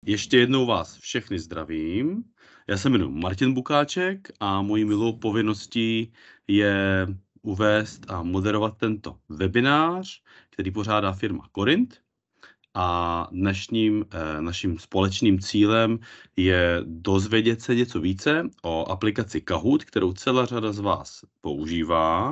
ještě jednou vás všechny zdravím. Já se jmenuji Martin Bukáček a mojí milou povinností je uvést a moderovat tento webinář, který pořádá firma Korint. A dnešním naším společným cílem je dozvědět se něco více o aplikaci Kahoot, kterou celá řada z vás používá.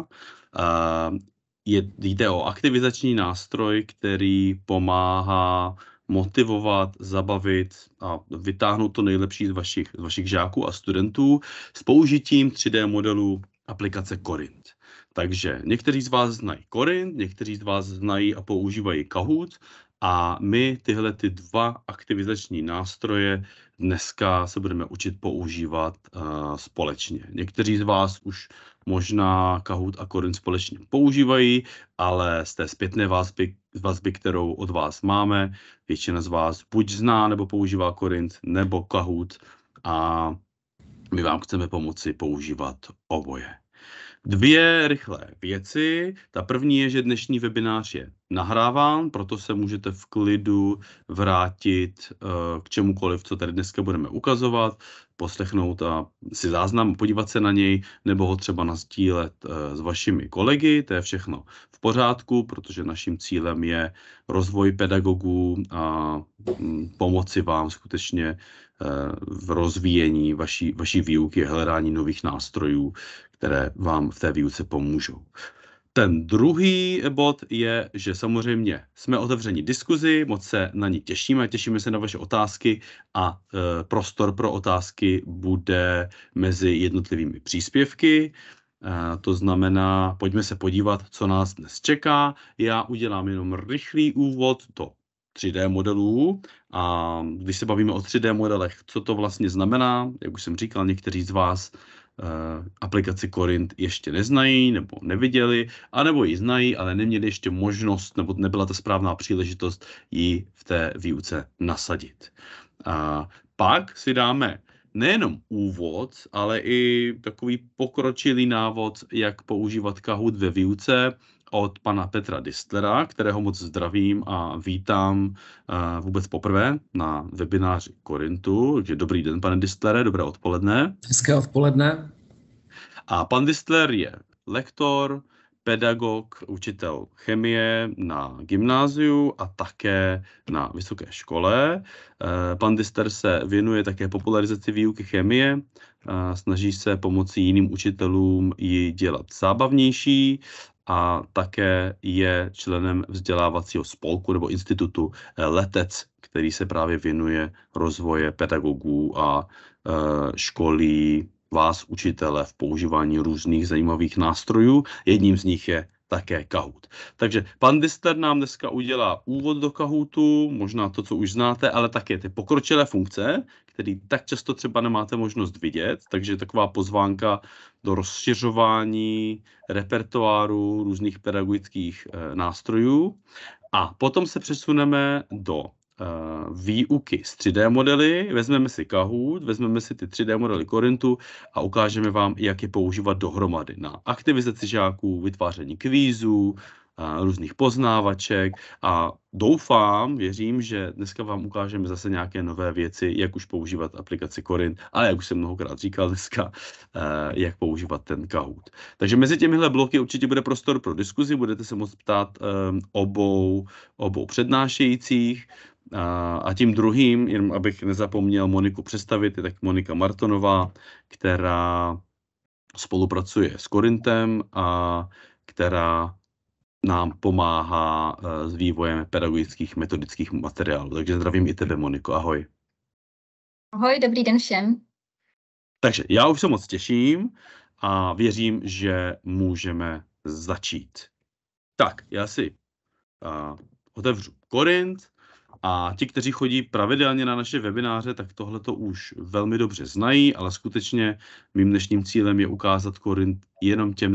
Jde o aktivizační nástroj, který pomáhá motivovat, zabavit a vytáhnout to nejlepší z vašich žáků a studentů s použitím 3D modelů aplikace Korint. Takže někteří z vás znají Korint, někteří z vás znají a používají Kahoot a my tyhle ty dva aktivizační nástroje dneska se budeme učit používat společně. Někteří z vás už možná Kahoot a Korint společně používají, ale z té zpětné vazby, kterou od vás máme, většina z vás buď zná nebo používá Korint nebo Kahoot a my vám chceme pomoci používat oboje. Dvě rychlé věci. Ta první je, že dnešní webinář je nahráván, proto se můžete v klidu vrátit k čemukoliv, co tady dneska budeme ukazovat, poslechnout a si záznam, podívat se na něj, nebo ho třeba nasdílet s vašimi kolegy. To je všechno v pořádku, protože naším cílem je rozvoj pedagogů a pomoci vám skutečně v rozvíjení vaší výuky a hledání nových nástrojů, které vám v té výuce pomůžou. Ten druhý bod je, že samozřejmě jsme otevřeni diskuzi, moc se na ní těšíme se na vaše otázky a prostor pro otázky bude mezi jednotlivými příspěvky. To znamená, pojďme se podívat, co nás dnes čeká. Já udělám jenom rychlý úvod do 3D modelů a když se bavíme o 3D modelech, co to vlastně znamená, jak už jsem říkal, někteří z vás aplikaci Korint ještě neznají nebo neviděli, anebo ji znají, ale neměli ještě možnost, nebo nebyla ta správná příležitost ji v té výuce nasadit. A pak si dáme nejenom úvod, ale i takový pokročilý návod, jak používat Kahoot ve výuce od pana Petra Distlera, kterého moc zdravím a vítám vůbec poprvé na webináři Korintu. Takže dobrý den, pane Distlere, dobré odpoledne. Hezké odpoledne. A pan Distler je lektor, pedagog, učitel chemie na gymnáziu a také na vysoké škole. Pan Distler se věnuje také popularizaci výuky chemie, snaží se pomocí jiným učitelům ji dělat zábavnější a také je členem vzdělávacího spolku nebo institutu Letec, který se právě věnuje rozvoje pedagogů a školí vás, učitele, v používání různých zajímavých nástrojů. Jedním z nich je také Kahoot. Takže pan Distler nám dneska udělá úvod do Kahootu, možná to, co už znáte, ale také ty pokročilé funkce, které tak často třeba nemáte možnost vidět, takže taková pozvánka do rozšiřování repertoáru různých pedagogických nástrojů. A potom se přesuneme do výuky s 3D modely, vezmeme si Kahoot, vezmeme si ty 3D modely Korintu a ukážeme vám, jak je používat dohromady na aktivizaci žáků, vytváření kvízů, různých poznávaček a doufám, věřím, že dneska vám ukážeme zase nějaké nové věci, jak už používat aplikaci Korint, ale jak už jsem mnohokrát říkal dneska, jak používat ten Kahoot. Takže mezi těmihle bloky určitě bude prostor pro diskuzi, budete se moct ptát obou přednášejících. A tím druhým, jenom abych nezapomněl Moniku představit, je tak Monika Martonová, která spolupracuje s Korintem a která nám pomáhá s vývojem pedagogických metodických materiálů. Takže zdravím i tebe, Moniko, ahoj. Ahoj, dobrý den všem. Takže já už se moc těším a věřím, že můžeme začít. Tak, já si otevřu Korint. A ti, kteří chodí pravidelně na naše webináře, tak tohle to už velmi dobře znají, ale skutečně mým dnešním cílem je ukázat Korint jenom těm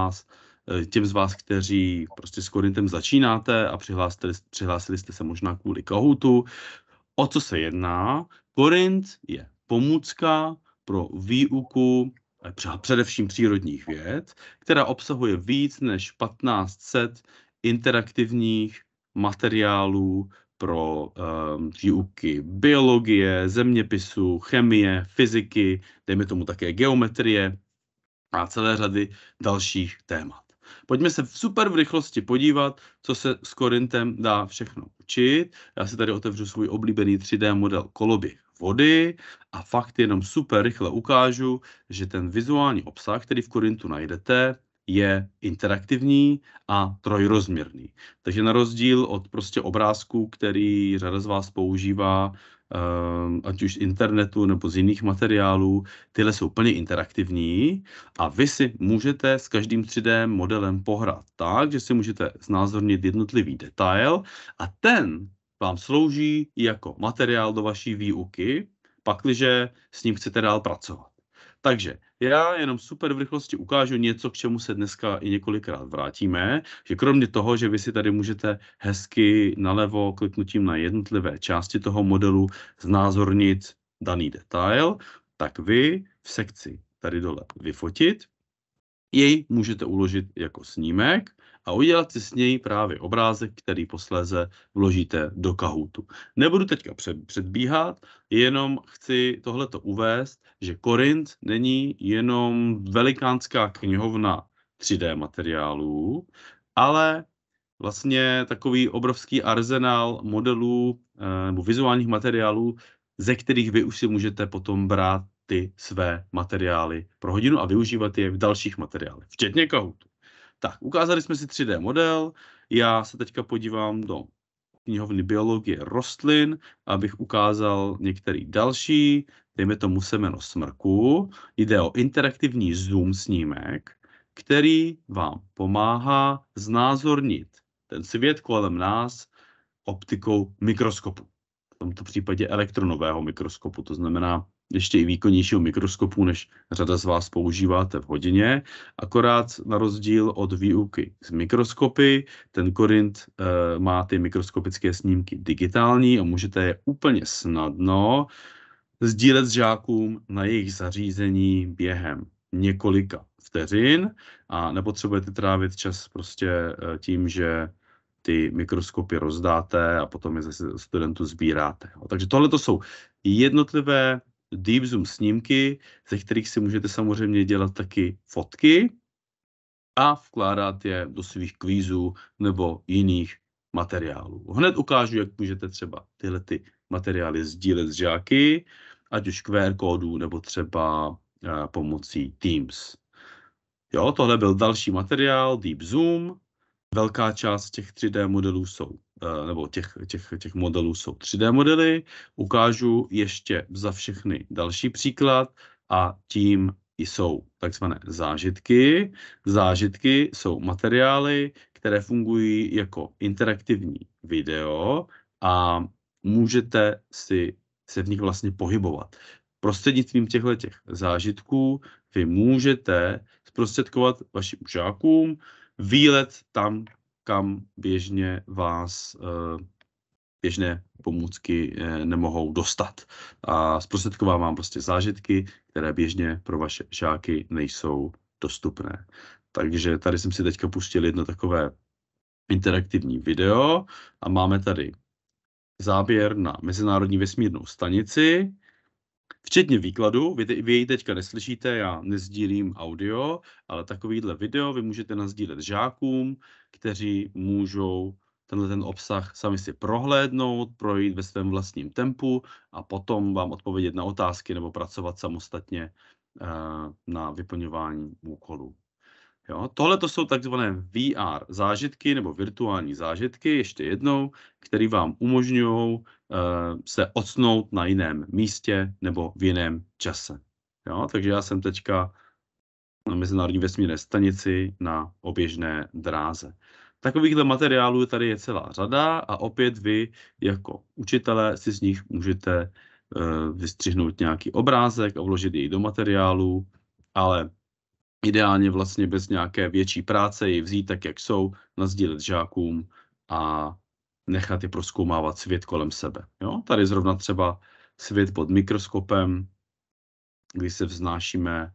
z vás, kteří prostě s Korintem začínáte a přihlásili jste se možná kvůli Kahootu. O co se jedná? Korint je pomůcka pro výuku především přírodních věd, která obsahuje víc než 1500 interaktivních materiálů pro výuky biologie, zeměpisu, chemie, fyziky, dejme tomu také geometrie a celé řady dalších témat. Pojďme se super v rychlosti podívat, co se s Corintem dá všechno učit. Já si tady otevřu svůj oblíbený 3D model koloběh vody a fakt jenom super rychle ukážu, že ten vizuální obsah, který v Corintu najdete, je interaktivní a trojrozměrný. Takže na rozdíl od prostě obrázků, který řada z vás používá, ať už z internetu nebo z jiných materiálů, tyhle jsou plně interaktivní a vy si můžete s každým 3D modelem pohrát tak, že si můžete znázornit jednotlivý detail a ten vám slouží jako materiál do vaší výuky, pakliže s ním chcete dál pracovat. Takže já jenom super v rychlosti ukážu něco, k čemu se dneska i několikrát vrátíme, že kromě toho, že vy si tady můžete hezky nalevo kliknutím na jednotlivé části toho modelu znázornit daný detail, tak vy v sekci tady dole vyfotit, jej můžete uložit jako snímek a udělat si s něj právě obrázek, který posléze vložíte do Kahootu. Nebudu teďka předbíhat, jenom chci tohleto uvést, že Corint není jenom velikánská knihovna 3D materiálů, ale vlastně takový obrovský arzenál modelů nebo vizuálních materiálů, ze kterých vy už si můžete potom brát ty své materiály pro hodinu a využívat je v dalších materiálech, včetně Kahootu. Tak, ukázali jsme si 3D model, já se teďka podívám do knihovny biologie rostlin, abych ukázal některý další, dejme tomu semeno smrku. Jde o interaktivní zoom snímek, který vám pomáhá znázornit ten svět kolem nás optikou mikroskopu. V tomto případě elektronového mikroskopu, to znamená ještě i výkonnějšího mikroskopu, než řada z vás používáte v hodině. Akorát na rozdíl od výuky z mikroskopy, ten Corint má ty mikroskopické snímky digitální a můžete je úplně snadno sdílet s žákům na jejich zařízení během několika vteřin a nepotřebujete trávit čas prostě tím, že ty mikroskopy rozdáte a potom je zase studentů sbíráte. Takže tohle to jsou jednotlivé deep zoom snímky, ze kterých si můžete samozřejmě dělat taky fotky a vkládat je do svých kvízů nebo jiných materiálů. Hned ukážu, jak můžete třeba tyhle ty materiály sdílet s žáky, ať už QR kódů nebo třeba pomocí Teams. Jo, tohle byl další materiál, Deep Zoom. Velká část těch 3D modelů jsou, nebo těch modelů jsou 3D modely. Ukážu ještě za všechny další příklad a tím jsou takzvané zážitky. Zážitky jsou materiály, které fungují jako interaktivní video a můžete se v nich vlastně pohybovat. Prostřednictvím těchto zážitků vy můžete zprostředkovat vašim žákům výlet tam, kam běžně vás běžné pomůcky nemohou dostat. A zprostředkovávám prostě zážitky, které běžně pro vaše žáky nejsou dostupné. Takže tady jsem si teďka pustil jedno takové interaktivní video a máme tady záběr na Mezinárodní vesmírnou stanici, včetně výkladu. Vy ji teďka neslyšíte, já nesdílím audio, ale takovýhle video vy můžete nasdílet žákům, kteří můžou ten obsah sami si prohlédnout, projít ve svém vlastním tempu a potom vám odpovědět na otázky nebo pracovat samostatně na vyplňování úkolů. Tohle to jsou takzvané VR zážitky nebo virtuální zážitky, ještě jednou, které vám umožňují se octnout na jiném místě nebo v jiném čase. Takže já jsem teďka na Mezinárodní vesmírné stanici na oběžné dráze. Takovýchhle materiálů tady je celá řada a opět vy jako učitelé si z nich můžete vystřihnout nějaký obrázek a vložit jej do materiálu, ale ideálně vlastně bez nějaké větší práce ji vzít tak, jak jsou, nasdílet žákům a nechat je prozkoumávat svět kolem sebe. Tady zrovna třeba svět pod mikroskopem, kdy se vznášíme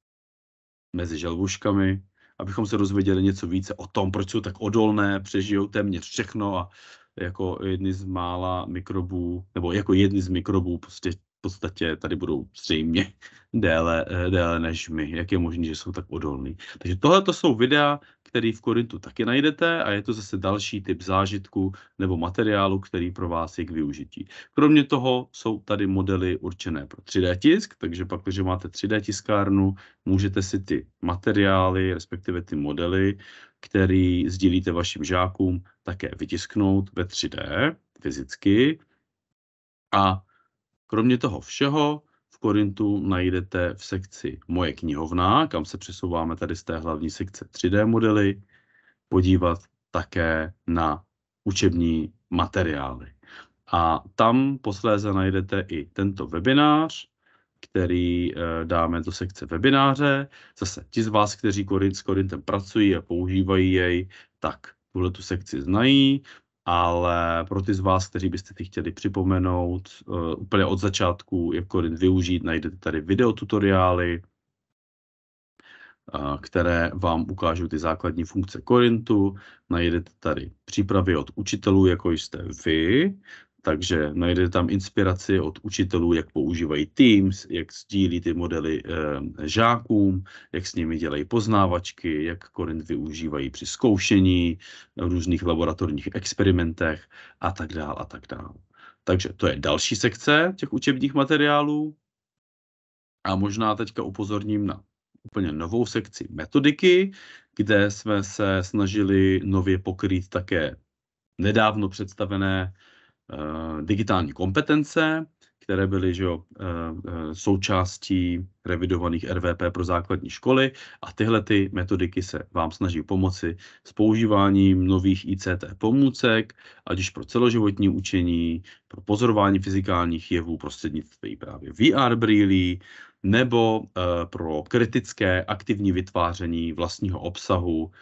mezi želvuškami, abychom se dozvěděli něco více o tom, proč jsou tak odolné, přežijou téměř všechno a jako jedny z mála mikrobů, nebo jako jedny z mikrobů prostě v podstatě tady budou zřejmě déle než my. Jak je možné, že jsou tak odolní. Takže tohle to jsou videa, které v Korintu taky najdete a je to zase další typ zážitku nebo materiálu, který pro vás je k využití. Kromě toho jsou tady modely určené pro 3D tisk, takže pak, když máte 3D tiskárnu, můžete si ty materiály, respektive ty modely, který sdílíte vašim žákům, také vytisknout ve 3D fyzicky. A kromě toho všeho v Korintu najdete v sekci Moje knihovna, kam se přesouváme tady z té hlavní sekce 3D modely, podívat také na učební materiály. A tam posléze najdete i tento webinář, který dáme do sekce webináře. Zase ti z vás, kteří s Korintem pracují a používají jej, tak tuhletu sekci znají, ale pro ty z vás, kteří byste si chtěli připomenout úplně od začátku, jak Korint využít, najdete tady videotutoriály, které vám ukážou ty základní funkce Korintu. Najdete tady přípravy od učitelů, jako jste vy, takže najdete tam inspiraci od učitelů, jak používají Teams, jak sdílí ty modely žákům, jak s nimi dělají poznávačky, jak Korint využívají při zkoušení, v různých laboratorních experimentech a tak dále a tak dále. Takže to je další sekce těch učebních materiálů. A možná teďka upozorním na úplně novou sekci metodiky, kde jsme se snažili nově pokrýt také nedávno představené digitální kompetence, které byly součástí revidovaných RVP pro základní školy a tyhle ty metodiky se vám snaží pomoci s používáním nových ICT pomůcek, ať už pro celoživotní učení, pro pozorování fyzikálních jevů prostřednictvím právě VR brýlí, nebo pro kritické aktivní vytváření vlastního obsahu,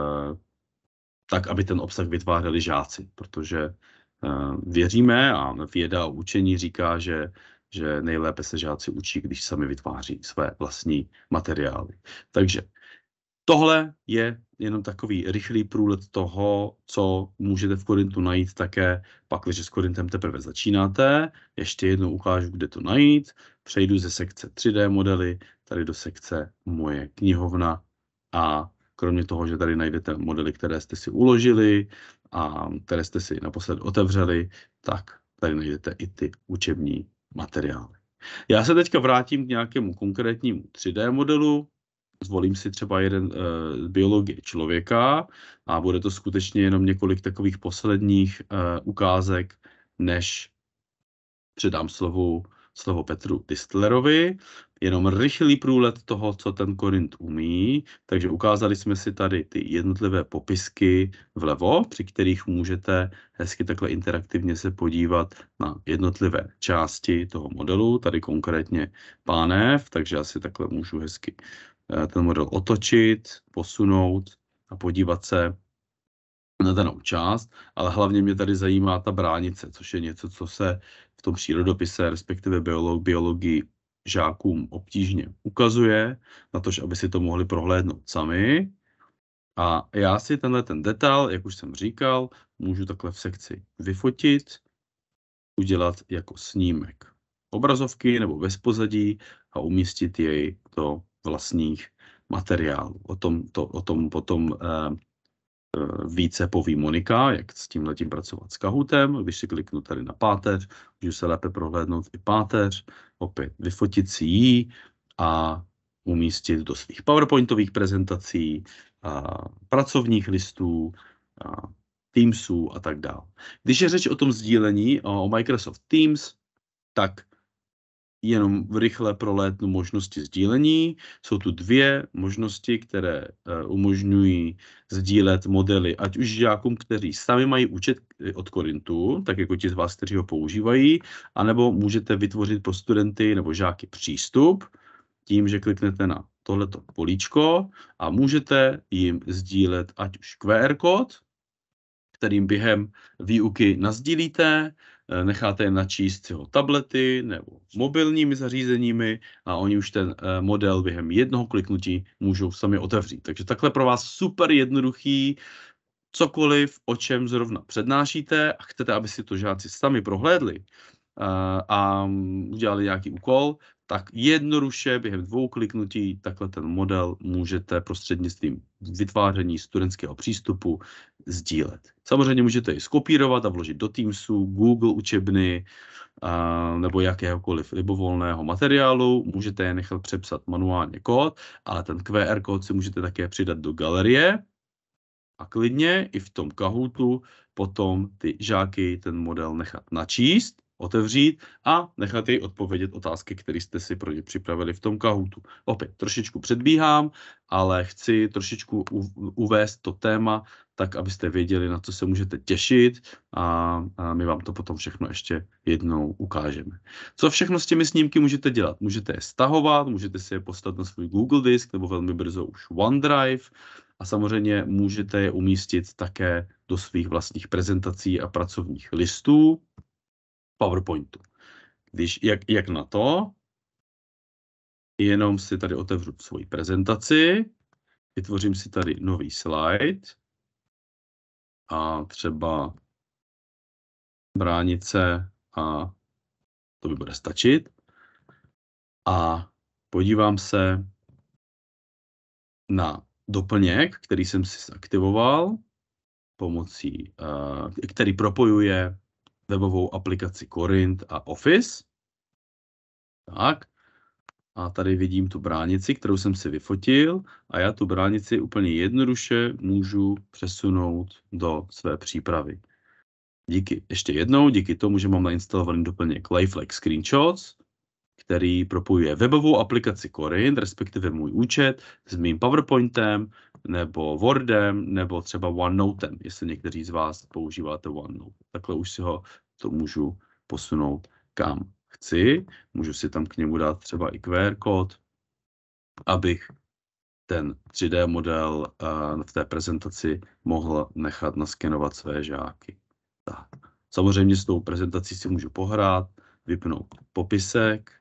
tak, aby ten obsah vytvářeli žáci, protože věříme a věda a učení říká, že nejlépe se žáci učí, když sami vytváří své vlastní materiály. Takže tohle je jenom takový rychlý průlet toho, co můžete v Korintu najít také, pak, když s Korintem teprve začínáte. Ještě jednou ukážu, kde to najít. Přejdu ze sekce 3D modely tady do sekce Moje knihovna a kromě toho, že tady najdete modely, které jste si uložili a které jste si naposled otevřeli, tak tady najdete i ty učební materiály. Já se teďka vrátím k nějakému konkrétnímu 3D modelu. Zvolím si třeba jeden z biologie člověka a bude to skutečně jenom několik takových posledních ukázek, než předám slovo Petru Distlerovi. Jenom rychlý průlet toho, co ten Korint umí. Takže ukázali jsme si tady ty jednotlivé popisky vlevo, při kterých můžete hezky takhle interaktivně se podívat na jednotlivé části toho modelu. Tady konkrétně pánev, takže asi takhle můžu hezky ten model otočit, posunout a podívat se na danou část, ale hlavně mě tady zajímá ta bránice, což je něco, co se v tom přírodopise, respektive biologii žákům obtížně ukazuje, na to, aby si to mohli prohlédnout sami. A já si tenhle ten detail, jak už jsem říkal, můžu takhle v sekci vyfotit, udělat jako snímek obrazovky nebo bez pozadí a umístit jej do vlastních materiálů. O tom potom více poví Monika, jak s tímhletím pracovat s Kahootem. Když si kliknu tady na páteř, můžu se lépe prohlédnout i páteř, opět vyfotit si ji a umístit do svých PowerPointových prezentací, pracovních listů, Teamsů a tak dále. Když je řeč o tom sdílení, o Microsoft Teams, tak jenom rychle prolétnu možnosti sdílení. Jsou tu dvě možnosti, které umožňují sdílet modely, ať už žákům, kteří sami mají účet od Korintu, tak jako ti z vás, kteří ho používají, anebo můžete vytvořit pro studenty nebo žáky přístup tím, že kliknete na tohleto políčko a můžete jim sdílet ať už QR kód, kterým během výuky nasdílíte, necháte je načíst si ho tablety nebo mobilními zařízeními a oni už ten model během jednoho kliknutí můžou sami otevřít. Takže takhle pro vás super jednoduchý cokoliv, o čem zrovna přednášíte a chcete, aby si to žáci sami prohlédli a udělali nějaký úkol, tak jednoduše během 2 kliknutí takhle ten model můžete prostřednictvím vytváření studentského přístupu sdílet. Samozřejmě můžete ji skopírovat a vložit do Teamsu, Google učebny nebo jakéhokoliv libovolného materiálu. Můžete je nechat přepsat manuálně kód, ale ten QR kód si můžete také přidat do galerie a klidně i v tom Kahootu potom ty žáky ten model nechat načíst, otevřít a nechat jej odpovědět otázky, které jste si pro ně připravili v tom Kahootu. Opět trošičku předbíhám, ale chci trošičku uvést to téma, tak abyste věděli, na co se můžete těšit a my vám to potom všechno ještě jednou ukážeme. Co všechno s těmi snímky můžete dělat? Můžete je stahovat, můžete si je poslat na svůj Google disk nebo velmi brzo už OneDrive a samozřejmě můžete je umístit také do svých vlastních prezentací a pracovních listů PowerPointu. Jak na to? Jenom si tady otevřu svoji prezentaci, vytvořím si tady nový slide a třeba bránice a to by bude stačit. A podívám se na doplněk, který jsem si zaktivoval pomocí, který propojuje webovou aplikaci Corinth a Office. Tak. A tady vidím tu bránici, kterou jsem si vyfotil a já tu bránici úplně jednoduše můžu přesunout do své přípravy. Ještě jednou, díky tomu, že mám nainstalovaný doplněk Lifelike Screenshots, který propojuje webovou aplikaci Corinth, respektive můj účet, s mým PowerPointem, nebo Wordem, nebo třeba OneNotem, jestli někteří z vás používáte OneNote. Takhle už si ho to můžu posunout kam chci. Můžu si tam k němu dát třeba i QR kód, abych ten 3D model v té prezentaci mohl nechat naskenovat své žáky. Tak. Samozřejmě s tou prezentací si můžu pohrát, vypnout popisek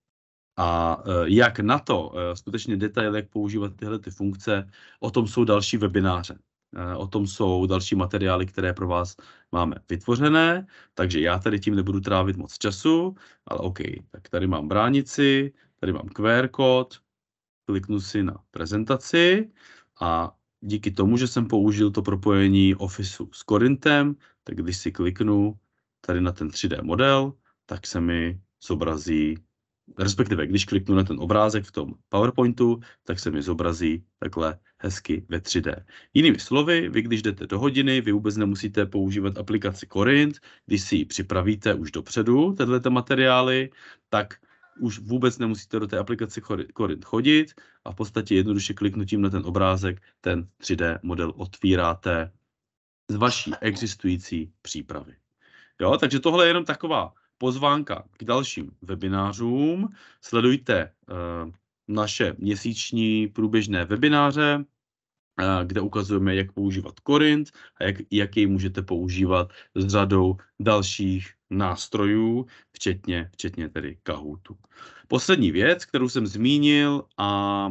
a jak na to, skutečně detail, jak používat tyhle ty funkce, o tom jsou další webináře. O tom jsou další materiály, které pro vás máme vytvořené, takže já tady tím nebudu trávit moc času, ale OK, tak tady mám bránici, tady mám QR kód, kliknu si na prezentaci a díky tomu, že jsem použil to propojení Officeu s Corintem, tak když si kliknu tady na ten 3D model, tak se mi zobrazí, respektive když kliknu na ten obrázek v tom PowerPointu, tak se mi zobrazí takhle hezky ve 3D. Jinými slovy, vy když jdete do hodiny, vy vůbec nemusíte používat aplikaci Corinth, když si ji připravíte už dopředu, tyhle materiály, tak už vůbec nemusíte do té aplikace Corinth chodit a v podstatě jednoduše kliknutím na ten obrázek ten 3D model otvíráte z vaší existující přípravy. Jo, takže tohle je jenom taková pozvánka k dalším webinářům. Sledujte naše měsíční průběžné webináře, kde ukazujeme, jak používat Corinth a jak jej můžete používat s řadou dalších nástrojů, včetně tedy Kahootu. Poslední věc, kterou jsem zmínil a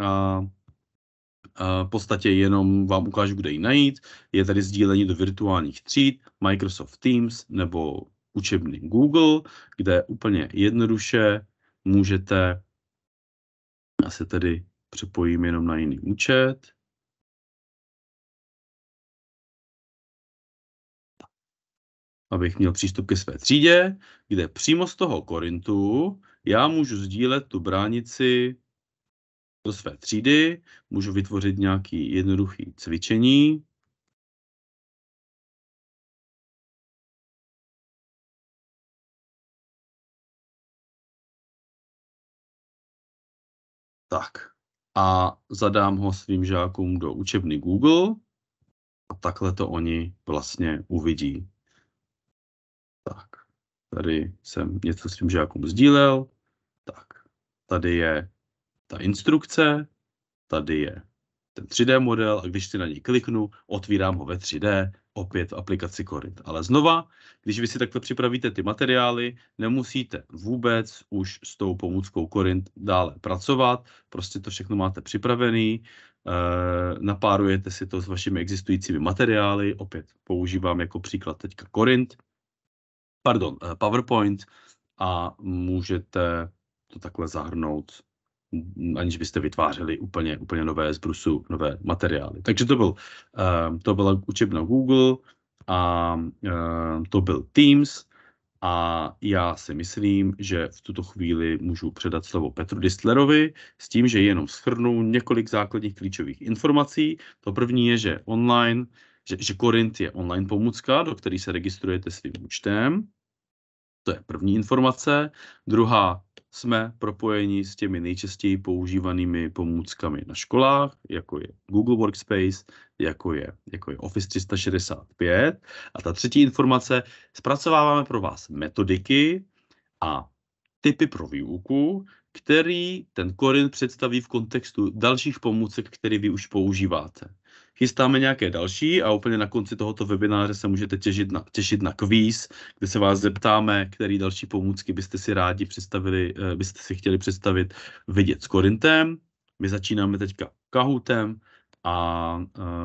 v podstatě jenom vám ukážu, kde ji najít, je tady sdílení do virtuálních tříd, Microsoft Teams nebo učebny Google, kde úplně jednoduše můžete, já se tedy přepojím jenom na jiný účet, abych měl přístup ke své třídě, kde přímo z toho Corinthu já můžu sdílet tu bránici do své třídy, můžu vytvořit nějaký jednoduchý cvičení. Tak. A zadám ho svým žákům do učebny Google a takhle to oni vlastně uvidí. Tak. Tady jsem něco svým žákům sdílel. Tak. Tady je ta instrukce, tady je ten 3D model a když si na něj kliknu, otvírám ho ve 3D, opět v aplikaci Corinth. Ale znova, když vy si takhle připravíte ty materiály, nemusíte vůbec už s tou pomůckou Corinth dále pracovat, prostě to všechno máte připravený, napárujete si to s vašimi existujícími materiály, opět používám jako příklad teďka PowerPoint a můžete to takhle zahrnout, aniž byste vytvářeli úplně nové z brusu, nové materiály. Takže to byla učebna Google a to byl Teams a já si myslím, že v tuto chvíli můžu předat slovo Petru Distlerovi s tím, že jenom shrnu několik základních klíčových informací. To první je, že Corinth je online pomůcka, do které se registrujete svým účtem. To je první informace. Druhá, jsme propojeni s těmi nejčastěji používanými pomůckami na školách, jako je Google Workspace, jako je Office 365. A ta třetí informace, zpracováváme pro vás metodiky a tipy pro výuku, který ten Corinth představí v kontextu dalších pomůcek, které vy už používáte. Chystáme nějaké další a úplně na konci tohoto webináře se můžete těšit na kvíz, kde se vás zeptáme, který další pomůcky byste si chtěli představit vidět s Corintem. My začínáme teďka Kahootem a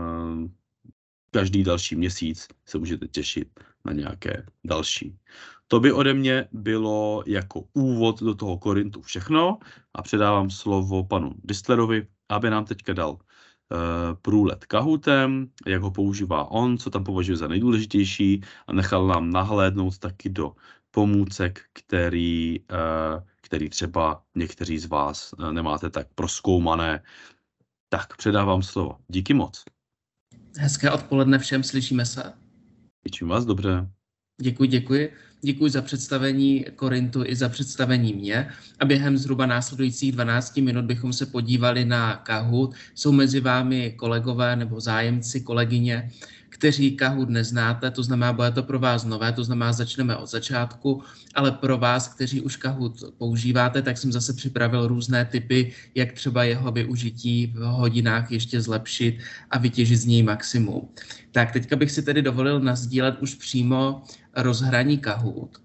každý další měsíc se můžete těšit na nějaké další. To by ode mě bylo jako úvod do toho Corinthu všechno a předávám slovo panu Distlerovi, aby nám teďka dal průlet Kahootem, jak ho používá on, co tam považuje za nejdůležitější a nechal nám nahlédnout taky do pomůcek, který třeba někteří z vás nemáte tak prozkoumané. Tak, předávám slovo. Díky moc. Hezké odpoledne všem, slyšíme se. Slyším vás dobře. Děkuji. Děkuji za představení Corinthu i za představení mě. A během zhruba následujících 12 minut bychom se podívali na Kahoot. Jsou mezi vámi kolegové nebo zájemci, kolegyně, kteří Kahoot neznáte, to znamená, bude to pro vás nové, to znamená, začneme od začátku, ale pro vás, kteří už Kahoot používáte, tak jsem zase připravil různé tipy, jak třeba jeho využití v hodinách ještě zlepšit a vytěžit z něj maximum. Tak teďka bych si tedy dovolil nasdílet už přímo rozhraní Kahoot.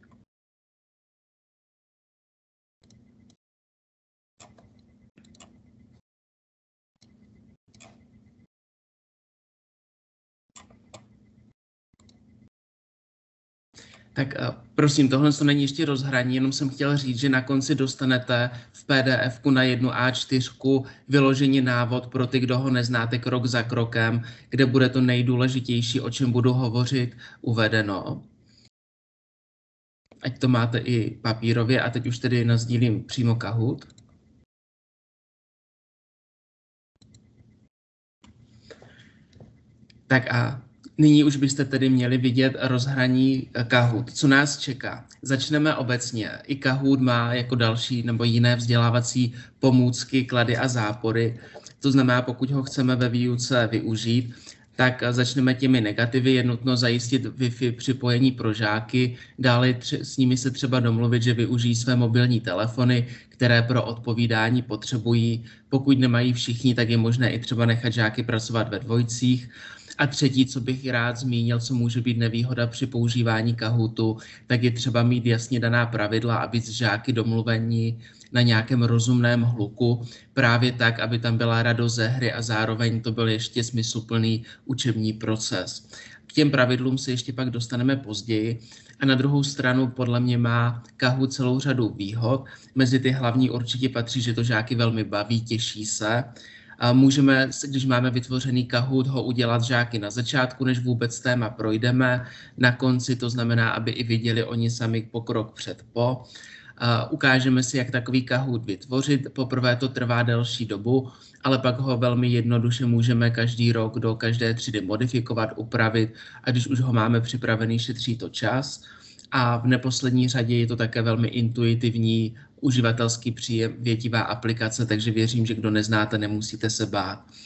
Tak prosím, tohle to není ještě rozhraní, jenom jsem chtěl říct, že na konci dostanete v PDF-ku na jednu A4 vyloženě návod pro ty, kdo ho neznáte krok za krokem, kde bude to nejdůležitější, o čem budu hovořit, uvedeno. Ať to máte i papírově a teď už tedy nasdílím přímo Kahoot. Tak a nyní už byste tedy měli vidět rozhraní Kahoot. Co nás čeká? Začneme obecně. I Kahoot má jako další nebo jiné vzdělávací pomůcky, klady a zápory. To znamená, pokud ho chceme ve výuce využít, tak začneme těmi negativy. Je nutno zajistit Wi-Fi připojení pro žáky, dále s nimi se třeba domluvit, že využijí své mobilní telefony, které pro odpovídání potřebují. Pokud nemají všichni, tak je možné i třeba nechat žáky pracovat ve dvojicích. A třetí, co bych rád zmínil, co může být nevýhoda při používání Kahootu, tak je třeba mít jasně daná pravidla a být s žáky domluvení na nějakém rozumném hluku, právě tak, aby tam byla radost ze hry a zároveň to byl ještě smysluplný učební proces. K těm pravidlům se ještě pak dostaneme později. A na druhou stranu podle mě má Kahoot celou řadu výhod. Mezi ty hlavní určitě patří, že to žáky velmi baví, těší se. A můžeme, když máme vytvořený Kahoot, ho udělat žáky na začátku, než vůbec téma projdeme. Na konci to znamená, aby i viděli oni sami pokrok před po. Ukážeme si, jak takový Kahoot vytvořit. Poprvé to trvá delší dobu, ale pak ho velmi jednoduše můžeme každý rok do každé třídy modifikovat, upravit a když už ho máme připravený, šetří to čas. A v neposlední řadě je to také velmi intuitivní, uživatelsky přívětivá aplikace, takže věřím, že kdo neznáte, nemusíte se bát.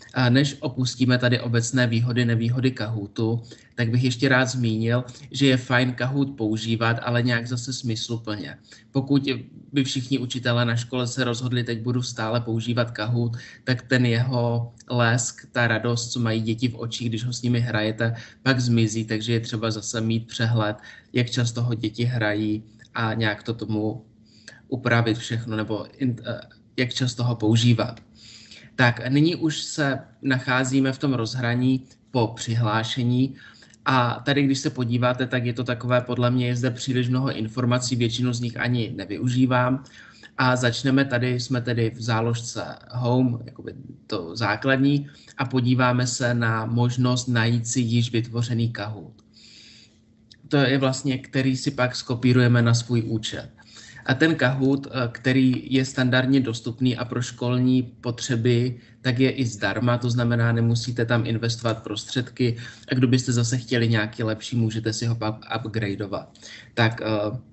A než opustíme tady obecné výhody, nevýhody Kahootu, tak bych ještě rád zmínil, že je fajn Kahoot používat, ale nějak zase smysluplně. Pokud by všichni učitelé na škole se rozhodli, teď budu stále používat Kahoot, tak ten jeho lesk, ta radost, co mají děti v očích, když ho s nimi hrajete, pak zmizí, takže je třeba zase mít přehled, jak často ho děti hrají a nějak to tomu upravit všechno, nebo jak často ho používat. Tak nyní už se nacházíme v tom rozhraní po přihlášení a tady, když se podíváte, tak je to takové, podle mě je zde příliš mnoho informací, většinu z nich ani nevyužívám. A začneme tady, jsme tedy v záložce Home, jakoby to základní, a podíváme se na možnost najít si již vytvořený Kahoot. To je vlastně, který si pak skopírujeme na svůj účet. A ten Kahoot, který je standardně dostupný a pro školní potřeby, tak je i zdarma, to znamená, nemusíte tam investovat prostředky a kdo byste zase chtěli nějaký lepší, můžete si ho pak upgradeovat. Tak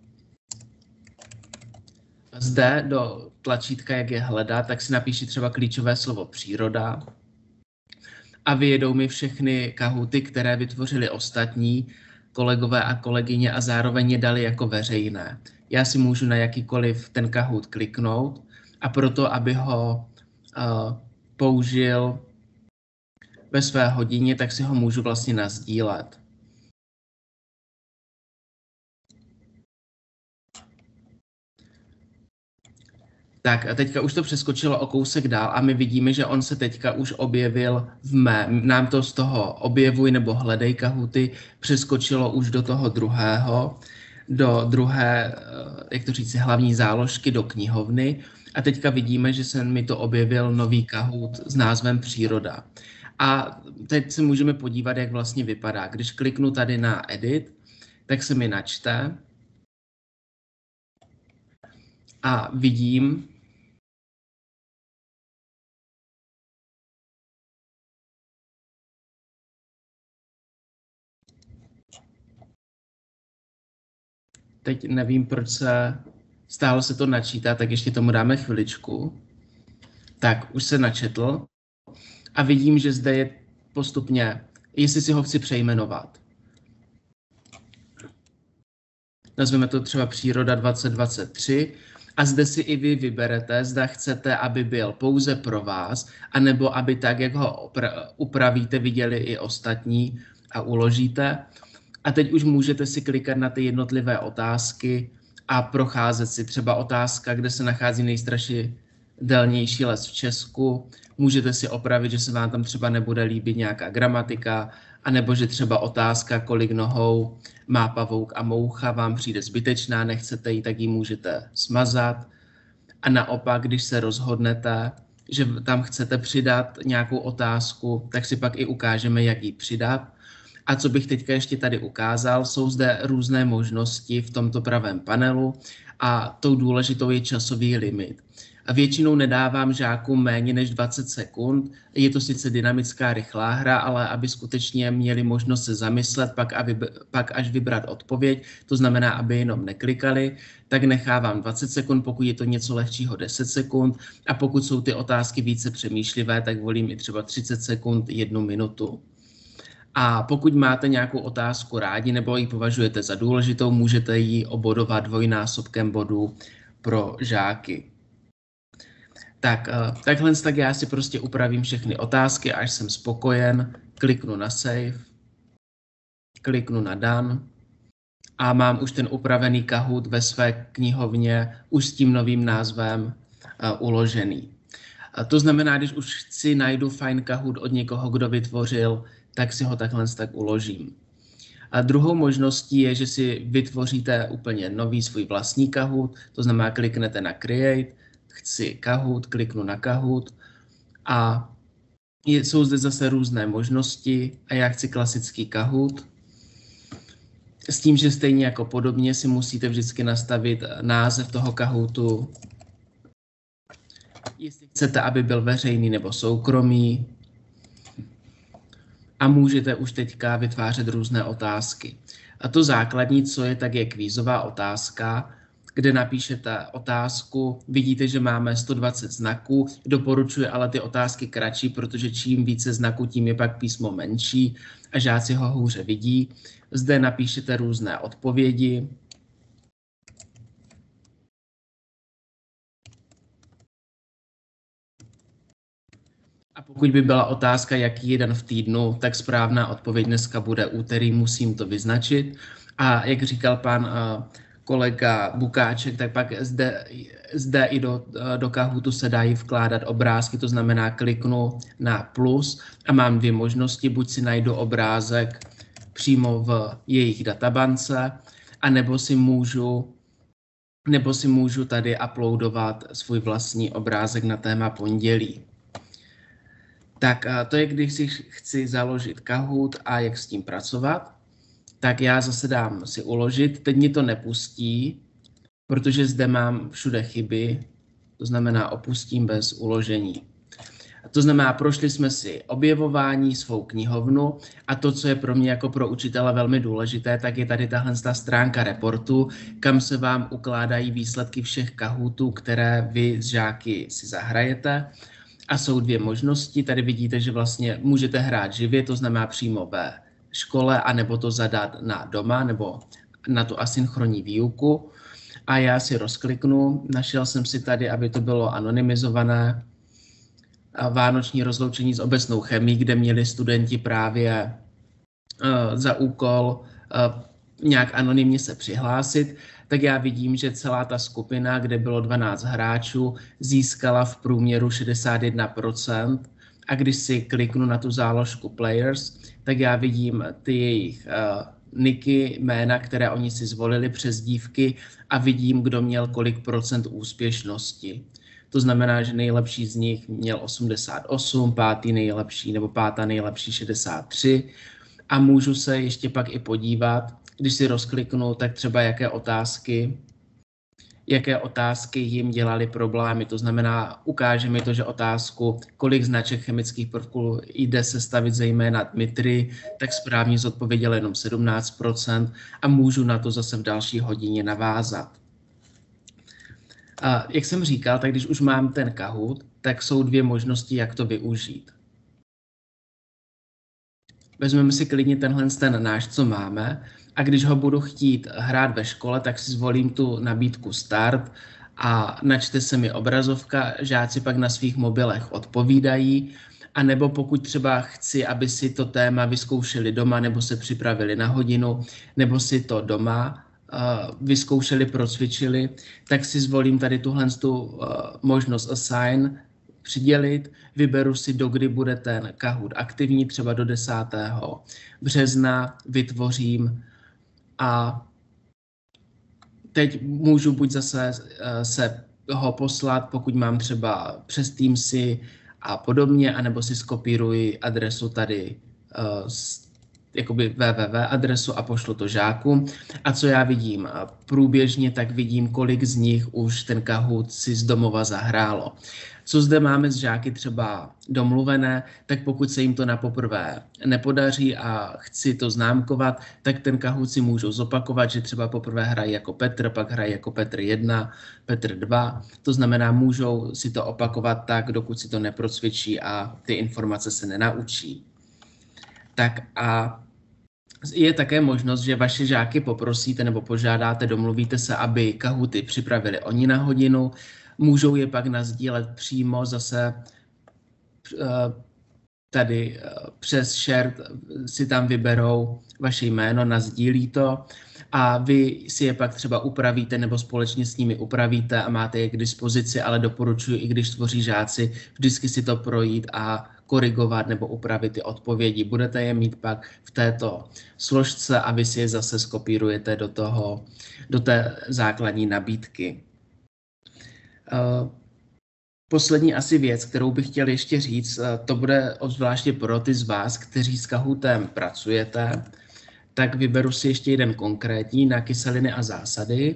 zde do tlačítka, jak je hledat, tak si napíši třeba klíčové slovo příroda a vyjedou mi všechny Kahooty, které vytvořili ostatní kolegové a kolegyně a zároveň je dali jako veřejné. Já si můžu na jakýkoliv ten Kahoot kliknout a proto, aby ho použil ve své hodině, tak si ho můžu vlastně nasdílet. Tak a teďka už to přeskočilo o kousek dál a my vidíme, že on se teďka už objevil v mém. Nám to z toho objevuj nebo hledej Kahooty přeskočilo už do toho druhého, do druhé, jak to říci, hlavní záložky, do knihovny. A teďka vidíme, že se mi to objevil nový Kahoot s názvem Příroda. A teď se můžeme podívat, jak vlastně vypadá. Když kliknu tady na Edit, tak se mi načte. A vidím, teď nevím, proč se stále se to načítá, tak ještě tomu dáme chviličku. Tak, už se načetl a vidím, že zde je postupně, jestli si ho chci přejmenovat. Nazveme to třeba Příroda 2023 a zde si i vy vyberete, zda chcete, aby byl pouze pro vás, anebo aby tak, jak ho upravíte, viděli i ostatní a uložíte. A teď už můžete si klikat na ty jednotlivé otázky a procházet si třeba otázka, kde se nachází nejstrašidelnější les v Česku. Můžete si opravit, že se vám tam třeba nebude líbit nějaká gramatika, anebo že třeba otázka, kolik nohou má pavouk a moucha, vám přijde zbytečná, nechcete ji, tak ji můžete smazat. A naopak, když se rozhodnete, že tam chcete přidat nějakou otázku, tak si pak i ukážeme, jak ji přidat. A co bych teďka ještě tady ukázal, jsou zde různé možnosti v tomto pravém panelu a tou důležitou je časový limit. A většinou nedávám žákům méně než 20 sekund. Je to sice dynamická rychlá hra, ale aby skutečně měli možnost se zamyslet, pak až vybrat odpověď, to znamená, aby jenom neklikali, tak nechávám 20 sekund, pokud je to něco lehčího 10 sekund a pokud jsou ty otázky více přemýšlivé, tak volím i třeba 30 sekund, 1 minutu. A pokud máte nějakou otázku rádi nebo ji považujete za důležitou, můžete ji obodovat dvojnásobkem bodů pro žáky. Takhle tak já si prostě upravím všechny otázky, až jsem spokojen, kliknu na Save, kliknu na Done a mám už ten upravený Kahoot ve své knihovně už s tím novým názvem uložený. To znamená, když už najdu fajn Kahoot od někoho, kdo vytvořil, tak si ho takhle tak uložím. A druhou možností je, že si vytvoříte úplně nový svůj vlastní Kahoot, to znamená, kliknete na Create, chci Kahoot, kliknu na Kahoot a jsou zde zase různé možnosti a já chci klasický Kahoot. S tím, že stejně jako podobně si musíte vždycky nastavit název toho Kahootu, jestli chcete, aby byl veřejný nebo soukromý. A můžete už teďka vytvářet různé otázky. A to základní, co je, tak je kvízová otázka, kde napíšete otázku. Vidíte, že máme 120 znaků. Doporučuji ale ty otázky kratší, protože čím více znaků, tím je pak písmo menší a žáci ho hůře vidí. Zde napíšete různé odpovědi. A pokud by byla otázka, jaký den v týdnu, tak správná odpověď dneska bude úterý, musím to vyznačit. A jak říkal pan kolega Bukáček, tak pak zde i do Kahootu se dají vkládat obrázky, to znamená kliknu na plus a mám dvě možnosti, buď si najdu obrázek přímo v jejich databance, anebo si můžu tady uploadovat svůj vlastní obrázek na téma pondělí. Tak to je, když si chci založit Kahoot a jak s tím pracovat. Tak já zase dám si uložit. Teď mi to nepustí, protože zde mám všude chyby, to znamená opustím bez uložení. To znamená, prošli jsme si objevování, svou knihovnu a to, co je pro mě jako pro učitele velmi důležité, tak je tady tahle stránka reportu, kam se vám ukládají výsledky všech Kahootů, které vy s žáky si zahrajete. A jsou dvě možnosti. Tady vidíte, že vlastně můžete hrát živě, to znamená přímo ve škole, anebo to zadat na doma, nebo na tu asynchronní výuku. A já si rozkliknu. Našel jsem si tady, aby to bylo anonymizované, vánoční rozloučení s obecnou chemií, kde měli studenti právě za úkol nějak anonymně se přihlásit, tak já vidím, že celá ta skupina, kde bylo 12 hráčů, získala v průměru 61%. A když si kliknu na tu záložku Players, tak já vidím ty jejich niky, jména, které oni si zvolili, přezdívky a vidím, kdo měl kolik procent úspěšnosti. To znamená, že nejlepší z nich měl 88, pátý nejlepší nebo pátá nejlepší 63. A můžu se ještě pak i podívat, když si rozkliknu, tak třeba jaké otázky jim dělaly problémy. To znamená, ukáže mi to, že otázku, kolik značek chemických prvků jde sestavit zejména Dmitry, tak správně zodpověděl jenom 17% a můžu na to zase v další hodině navázat. A jak jsem říkal, tak když už mám ten Kahoot, tak jsou dvě možnosti, jak to využít. Vezmeme si klidně ten náš, co máme, a když ho budu chtít hrát ve škole, tak si zvolím tu nabídku Start a načte se mi obrazovka, žáci pak na svých mobilech odpovídají, a nebo pokud třeba chci, aby si to téma vyzkoušeli doma, nebo se připravili na hodinu, nebo si to doma vyzkoušeli, procvičili, tak si zvolím tady tuhle možnost Assign, přidělit, vyberu si, dokdy bude ten Kahoot aktivní, třeba do 10. března, vytvořím a teď můžu buď zase se ho poslat, pokud mám třeba přes Teamsy a podobně, anebo si skopíruji adresu tady jakoby www adresu a pošlu to žákům. A co já vidím průběžně, tak vidím, kolik z nich už ten Kahoot si z domova zahrálo. Co zde máme s žáky třeba domluvené, tak pokud se jim to na poprvé nepodaří a chci to známkovat, tak ten Kahoot si můžou zopakovat, že třeba poprvé hrají jako Petr, pak hrají jako Petr 1, Petr 2. To znamená, můžou si to opakovat tak, dokud si to neprocvičí a ty informace se nenaučí. Tak a je také možnost, že vaše žáky poprosíte nebo požádáte, domluvíte se, aby Kahooty připravili oni na hodinu. Můžou je pak nasdílet přímo zase tady přes shared, si tam vyberou vaše jméno, nasdílí to a vy si je pak třeba upravíte nebo společně s nimi upravíte a máte je k dispozici, ale doporučuji, i když tvoří žáci, vždycky si to projít a korigovat nebo upravit ty odpovědi. Budete je mít pak v této složce a vy si je zase skopírujete do té základní nabídky. Poslední asi věc, kterou bych chtěl ještě říct, to bude obzvláště pro ty z vás, kteří s Kahootem pracujete, tak vyberu si ještě jeden konkrétní na kyseliny a zásady.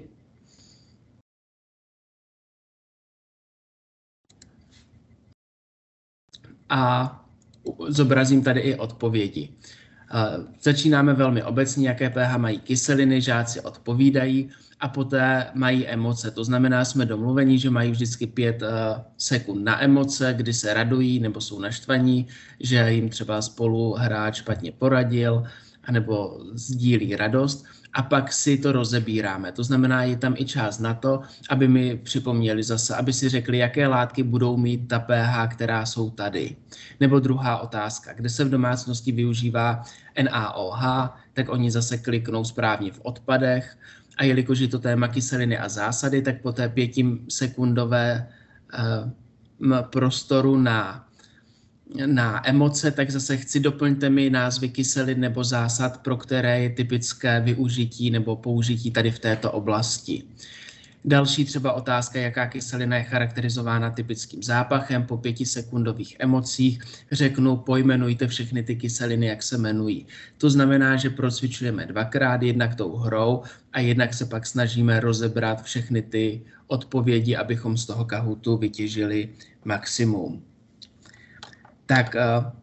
A zobrazím tady i odpovědi. Začínáme velmi obecně, jaké pH mají kyseliny, žáci odpovídají a poté mají emoce. To znamená, jsme domluveni, že mají vždycky 5 sekund na emoce, kdy se radují nebo jsou naštvaní, že jim třeba spolu hráč špatně poradil, anebo sdílí radost. A pak si to rozebíráme. To znamená, je tam i čas na to, aby mi připomněli zase, aby si řekli, jaké látky budou mít ta pH, která jsou tady. Nebo druhá otázka, kde se v domácnosti využívá NaOH, tak oni zase kliknou správně v odpadech. A jelikož je to téma kyseliny a zásady, tak po té 5sekundové prostoru na emoce, tak zase chci doplňte mi názvy kyselin nebo zásad, pro které je typické využití nebo použití tady v této oblasti. Další třeba otázka, jaká kyselina je charakterizována typickým zápachem. Po 5sekundových emocích řeknu, pojmenujte všechny ty kyseliny, jak se jmenují. To znamená, že procvičujeme dvakrát, jednak tou hrou a jednak se pak snažíme rozebrat všechny ty odpovědi, abychom z toho Kahootu vytěžili maximum. Tak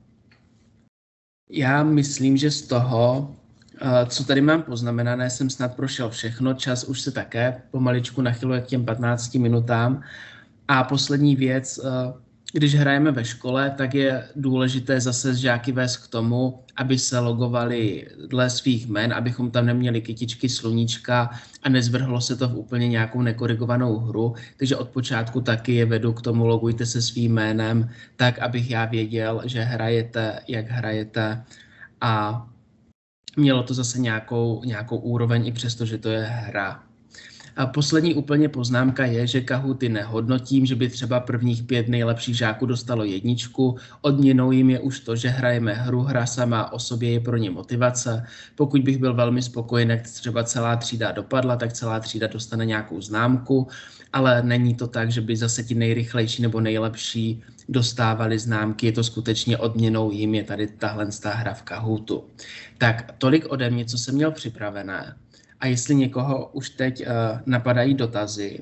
já myslím, že z toho, co tady mám poznamenané, jsem snad prošel všechno. Čas už se také pomaličku nachyluje k těm 15 minutám. A poslední věc, když hrajeme ve škole, tak je důležité zase žáky vést k tomu, aby se logovali dle svých jmen, abychom tam neměli kytičky, sluníčka a nezvrhlo se to v úplně nějakou nekorigovanou hru. Takže od počátku taky je vedu k tomu, logujte se svým jménem, tak abych já věděl, že hrajete, jak hrajete a mělo to zase nějakou úroveň, i přesto, že to je hra. A poslední úplně poznámka je, že Kahooty nehodnotím, že by třeba prvních 5 nejlepších žáků dostalo 1. Odměnou jim je už to, že hrajeme hru, hra sama o sobě je pro ně motivace. Pokud bych byl velmi spokojený, jak třeba celá třída dopadla, tak celá třída dostane nějakou známku, ale není to tak, že by zase ti nejrychlejší nebo nejlepší dostávali známky, je to skutečně odměnou jim, je tady tahle hra v Kahootu. Tak tolik ode mě, co jsem měl připravené. A jestli někoho už teď napadají dotazy,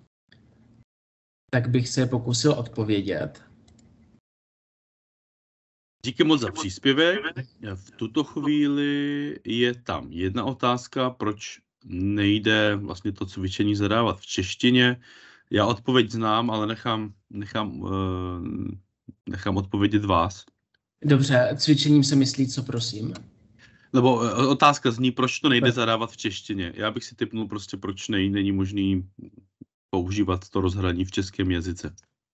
tak bych se pokusil odpovědět. Díky moc za příspěvek. V tuto chvíli je tam jedna otázka, proč nejde vlastně to cvičení zadávat v češtině. Já odpověď znám, ale nechám odpovědět vás. Dobře, cvičením se myslí co, prosím? Nebo otázka zní, proč to nejde zadávat v češtině. Já bych si tipnul prostě, proč není možný používat to rozhraní v českém jazyce.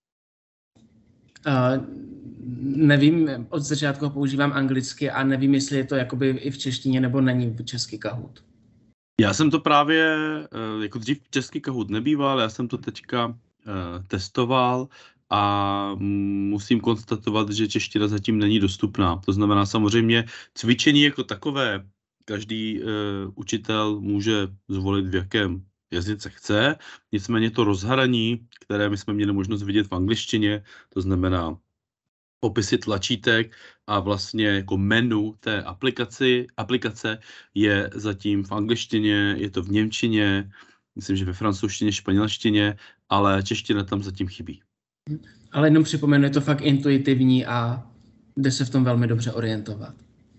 Nevím, od začátku ho používám anglicky a nevím, jestli je to jakoby i v češtině nebo není český Kahoot. Já jsem to právě, jako dřív český Kahoot nebýval, já jsem to teďka testoval a musím konstatovat, že čeština zatím není dostupná. To znamená samozřejmě cvičení jako takové, každý učitel může zvolit, v jakém jazyce chce, nicméně to rozhraní, které my jsme měli možnost vidět v angličtině, to znamená popisy tlačítek a vlastně jako menu té aplikace je zatím v angličtině, je to v němčině, myslím, že ve francouzštině, španělštině, ale čeština tam zatím chybí. Ale jenom připomenu, je to fakt intuitivní a jde se v tom velmi dobře orientovat.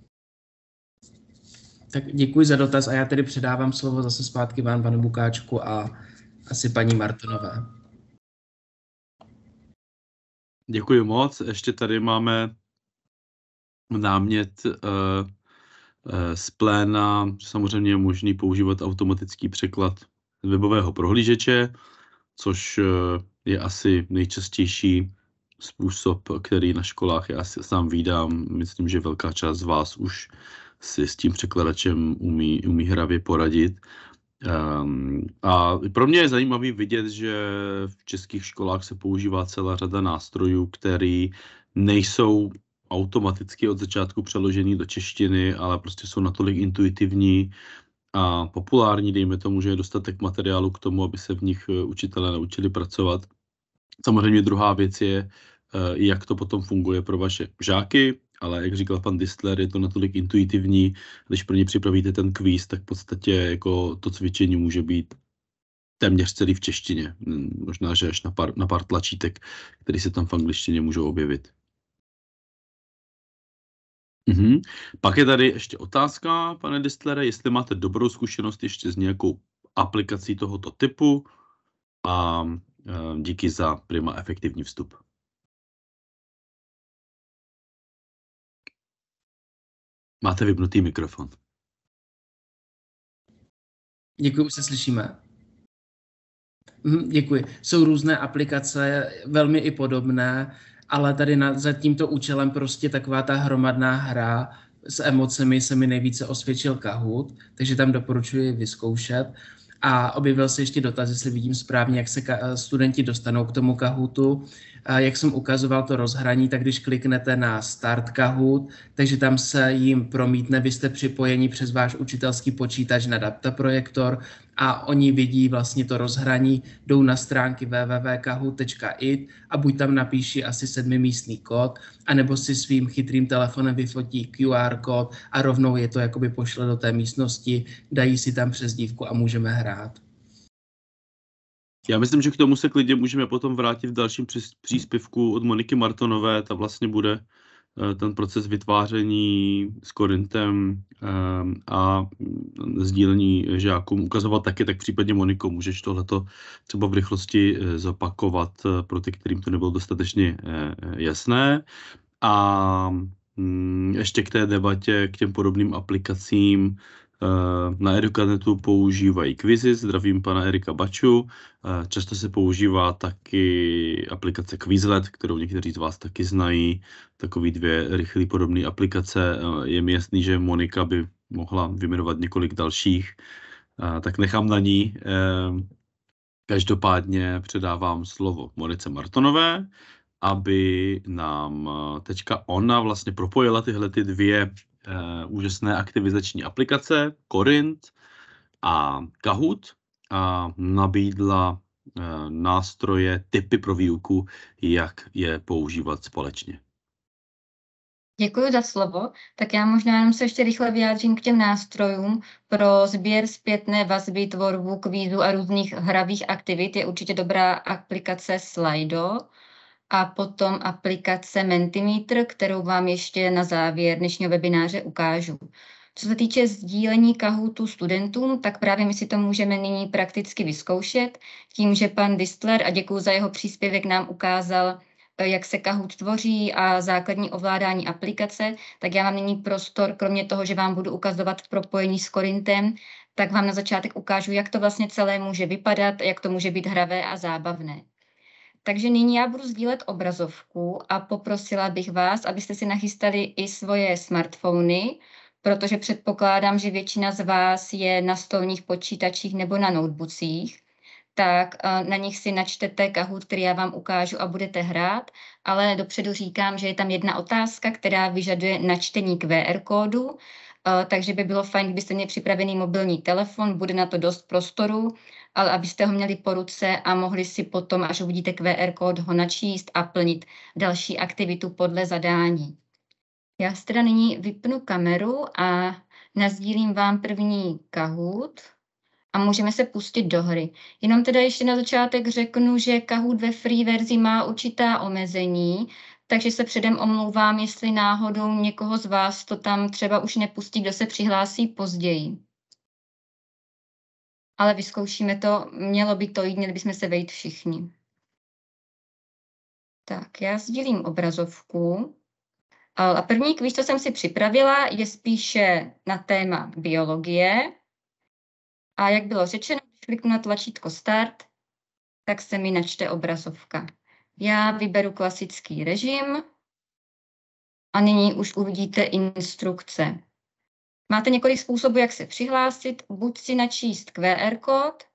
Tak děkuji za dotaz a já tedy předávám slovo zase zpátky vám, panu Bukáčku, a asi paní Martinové. Děkuji moc. Ještě tady máme námět z pléna, že samozřejmě je možný používat automatický překlad webového prohlížeče, což je asi nejčastější způsob, který na školách já si sám vídám. Myslím, že velká část z vás už si s tím překladačem umí hravě poradit. A pro mě je zajímavý vidět, že v českých školách se používá celá řada nástrojů, které nejsou automaticky od začátku přeložený do češtiny, ale prostě jsou natolik intuitivní a populární, dejme tomu, že je dostatek materiálu k tomu, aby se v nich učitelé naučili pracovat. Samozřejmě druhá věc je, jak to potom funguje pro vaše žáky, ale jak říkal pan Distler, je to natolik intuitivní, když pro ně připravíte ten kvíz, tak v podstatě jako to cvičení může být téměř celý v češtině. Možná, že až na pár tlačítek, které se tam v angličtině můžou objevit. Mhm. Pak je tady ještě otázka, pane Distlere, jestli máte dobrou zkušenost ještě s nějakou aplikací tohoto typu a díky za prima efektivní vstup. Máte vypnutý mikrofon. Děkuji, už se slyšíme. Děkuji. Jsou různé aplikace, velmi i podobné, ale tady za tímto účelem prostě taková ta hromadná hra s emocemi se mi nejvíce osvědčil Kahoot, takže tam doporučuji vyzkoušet. A objevil se ještě dotaz, jestli vidím správně, jak se studenti dostanou k tomu Kahootu. Jak jsem ukazoval to rozhraní, tak když kliknete na Start Kahoot, takže tam se jim promítne, vy jste připojeni přes váš učitelský počítač na dataprojektor a oni vidí vlastně to rozhraní, jdou na stránky www.kahoot.it a buď tam napíší asi 7místný kód, anebo si svým chytrým telefonem vyfotí QR kód a rovnou je to jakoby pošle do té místnosti, dají si tam přezdívku a můžeme hrát. Já myslím, že k tomu se klidně můžeme potom vrátit v dalším příspěvku od Moniky Martonové. Ta vlastně bude ten proces vytváření s Korintem a sdílení žákům ukazovat taky, tak případně Moniko, můžeš tohleto třeba v rychlosti zopakovat pro ty, kterým to nebylo dostatečně jasné. A ještě k té debatě, k těm podobným aplikacím, na Educanetu používají Quizzes, zdravím pana Erika Baču. Často se používá taky aplikace Quizlet, kterou někteří z vás taky znají. Takový dvě rychlé podobné aplikace. Je mi jasný, že Monika by mohla vyjmenovat několik dalších, tak nechám na ní. Každopádně předávám slovo Monice Martonové, aby nám ona vlastně propojila tyhle ty dvě úžasné aktivizační aplikace, Korint a Kahoot, a nabídla nástroje, tipy pro výuku, jak je používat společně. Děkuji za slovo. Tak já možná jenom se ještě rychle vyjádřím k těm nástrojům. Pro sběr zpětné vazby, tvorbu kvízu a různých hravých aktivit je určitě dobrá aplikace Slido a potom aplikace Mentimeter, kterou vám ještě na závěr dnešního webináře ukážu. Co se týče sdílení Kahootu studentům, tak právě my si to můžeme nyní prakticky vyzkoušet tím, že pan Distler, a děkuji za jeho příspěvek, nám ukázal, jak se Kahoot tvoří a základní ovládání aplikace, tak já mám nyní prostor, kromě toho, že vám budu ukazovat v propojení s Korintem, tak vám na začátek ukážu, jak to vlastně celé může vypadat, jak to může být hravé a zábavné. Takže nyní já budu sdílet obrazovku a poprosila bych vás, abyste si nachystali i svoje smartfony, protože předpokládám, že většina z vás je na stolních počítačích nebo na notebookích, tak na nich si načtete Kahoot, který já vám ukážu a budete hrát, ale dopředu říkám, že je tam jedna otázka, která vyžaduje načtení QR kódu, takže by bylo fajn, kdybyste měli připravený mobilní telefon, bude na to dost prostoru, ale abyste ho měli po ruce a mohli si potom, až uvidíte QR kód, ho načíst a plnit další aktivitu podle zadání. Já si teda nyní vypnu kameru a nasdílím vám první Kahoot a můžeme se pustit do hry. Jenom teda ještě na začátek řeknu, že Kahoot ve free verzi má určitá omezení, takže se předem omlouvám, jestli náhodou někoho z vás to tam třeba už nepustí, kdo se přihlásí později. Ale vyzkoušíme to, mělo by to jít, měli bychom se vejít všichni. Tak, já sdílím obrazovku. A první kvíz, co jsem si připravila, je spíše na téma biologie. A jak bylo řečeno, když kliknu na tlačítko Start, tak se mi načte obrazovka. Já vyberu klasický režim a nyní už uvidíte instrukce. Máte několik způsobů, jak se přihlásit. Buď si načíst QR kód,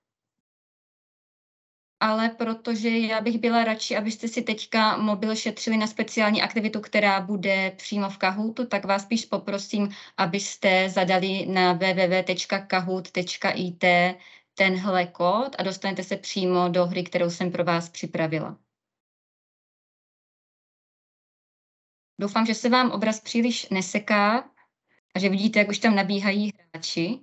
ale protože já bych byla radši, abyste si teďka mobil šetřili na speciální aktivitu, která bude přímo v Kahootu, tak vás spíš poprosím, abyste zadali na www.kahoot.it tenhle kód a dostanete se přímo do hry, kterou jsem pro vás připravila. Doufám, že se vám obraz příliš neseká a že vidíte, jak už tam nabíhají hráči.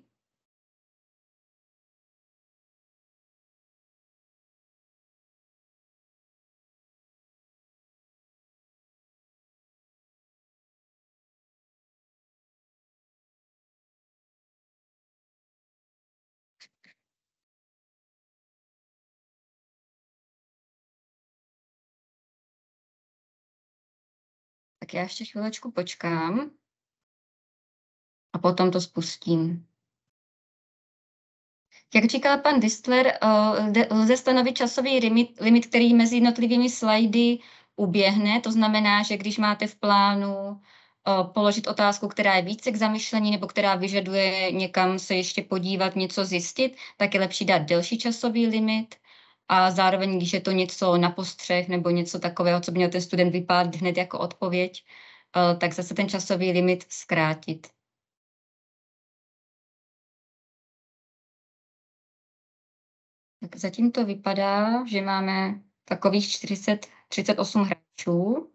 Tak já ještě chvílečku počkám a potom to spustím. Jak říkal pan Distler, lze stanovit časový limit, který mezi jednotlivými slajdy uběhne. To znamená, že když máte v plánu položit otázku, která je více k zamyšlení nebo která vyžaduje někam se ještě podívat, něco zjistit, tak je lepší dát delší časový limit. A zároveň, když je to něco na postřeh nebo něco takového, co by měl ten student vypálit hned jako odpověď, tak zase ten časový limit zkrátit. Tak zatím to vypadá, že máme takových 38 hráčů.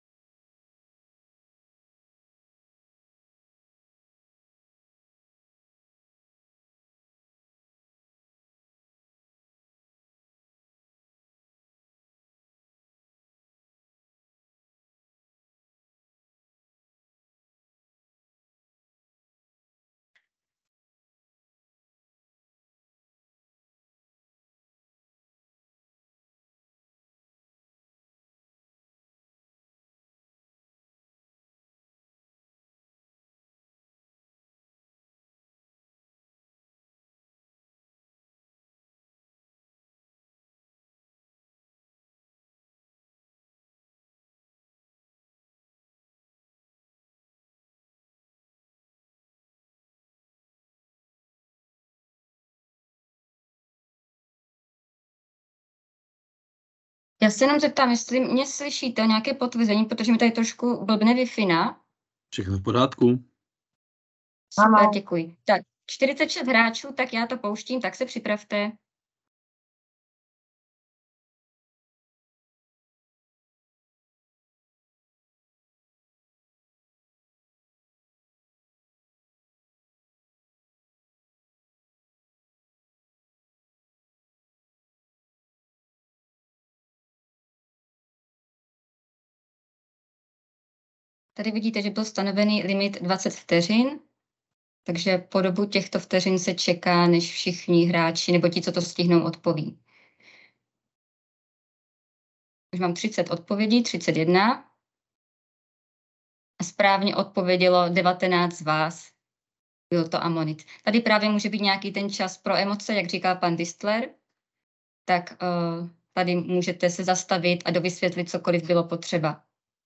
Já se jenom zeptám, jestli mě slyšíte nějaké potvrzení, protože mi tady trošku blbne Wi-Fi. Všechno v pořádku? Super, děkuji. Tak, 46 hráčů, tak já to pouštím, tak se připravte. Tady vidíte, že byl stanovený limit 20 vteřin, takže po dobu těchto vteřin se čeká, než všichni hráči nebo ti, co to stihnou, odpoví. Už mám 30 odpovědí, 31. A správně odpovědělo 19 z vás. Byl to Amonit. Tady právě může být nějaký ten čas pro emoce, jak říká pan Distler. Tak tady můžete se zastavit a dovysvětlit cokoliv bylo potřeba.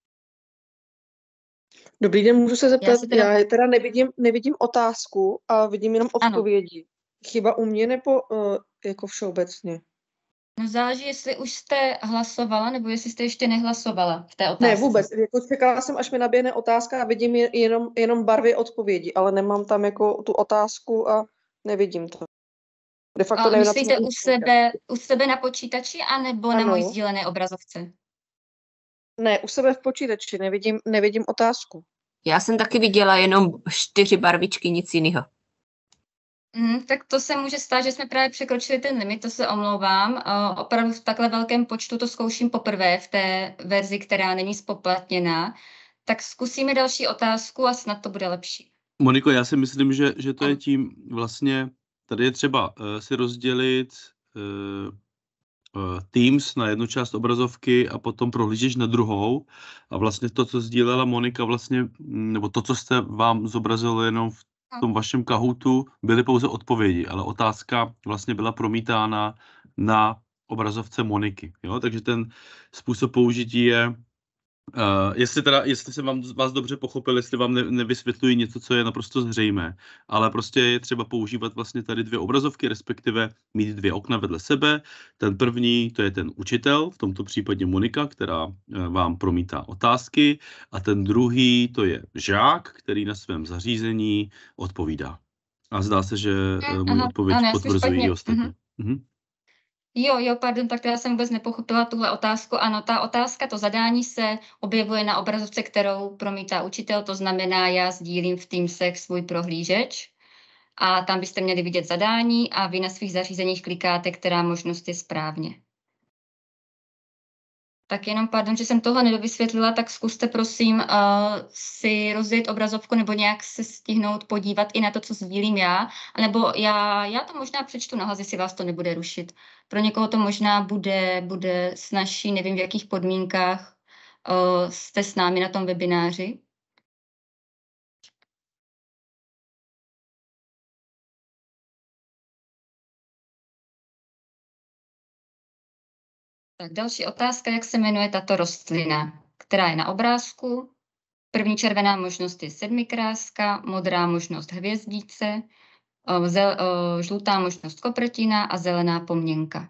Dobrý den, můžu se zeptat, Já já teda nevidím otázku a vidím jenom odpovědi. Chyba u mě nebo jako všeobecně? No záleží, jestli už jste hlasovala, nebo jestli jste ještě nehlasovala v té otázce. Ne, vůbec. Jako čekala jsem, až mi naběhne otázka a vidím jenom barvy odpovědi, ale nemám tam jako tu otázku a nevidím to. De facto nevím, myslíte u sebe na počítači, anebo na mojí sdílené obrazovce? Ne, u sebe v počítači, nevidím otázku. Já jsem taky viděla jenom 4 barvičky, nic jiného. Tak to se může stát, že jsme právě překročili ten limit, to se omlouvám. Opravdu v takhle velkém počtu to zkouším poprvé v té verzi, která není spoplatněná. Tak zkusíme další otázku a snad to bude lepší. Moniko, já si myslím, že to je tím vlastně, tady je třeba si rozdělit Teams na jednu část obrazovky a potom prohlížíš na druhou a vlastně to, co sdílela Monika vlastně, nebo to, co jste vám zobrazilo jenom v tom vašem Kahootu, byly pouze odpovědi, ale otázka vlastně byla promítána na obrazovce Moniky, jo? Takže ten způsob použití je, jestli jsem vás dobře pochopil, jestli vám nevysvětluji něco, co je naprosto zřejmé, ale prostě je třeba používat vlastně tady 2 obrazovky, respektive mít 2 okna vedle sebe. Ten první, to je ten učitel, v tomto případě Monika, která vám promítá otázky, a ten druhý, to je žák, který na svém zařízení odpovídá. A zdá se, že můj odpověď potvrzují i ostatní. Jo, pardon, tak já jsem vůbec nepochopila tuhle otázku. Ano, ta otázka, to zadání se objevuje na obrazovce, kterou promítá učitel, to znamená, já sdílím v Teamsech svůj prohlížeč a tam byste měli vidět zadání a vy na svých zařízeních klikáte, která možnost je správně. Tak jenom pardon, že jsem tohle nedovysvětlila, tak zkuste prosím si rozdělit obrazovku nebo nějak se stihnout podívat i na to, co sdílím já. Nebo já to možná přečtu nahlas, jestli vás to nebude rušit. Pro někoho to možná bude snazší, nevím v jakých podmínkách jste s námi na tom webináři. Tak další otázka, jak se jmenuje tato rostlina, která je na obrázku. První červená možnost je sedmikráska, modrá možnost hvězdice, žlutá možnost koprtina a zelená poměnka.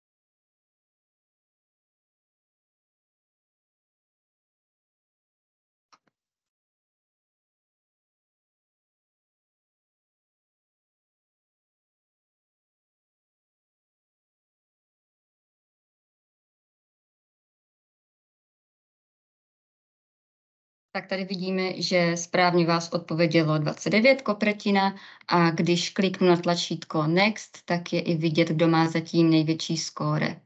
Tak tady vidíme, že správně vás odpovědělo 29 kopretina a když kliknu na tlačítko Next, tak je i vidět, kdo má zatím největší skóre.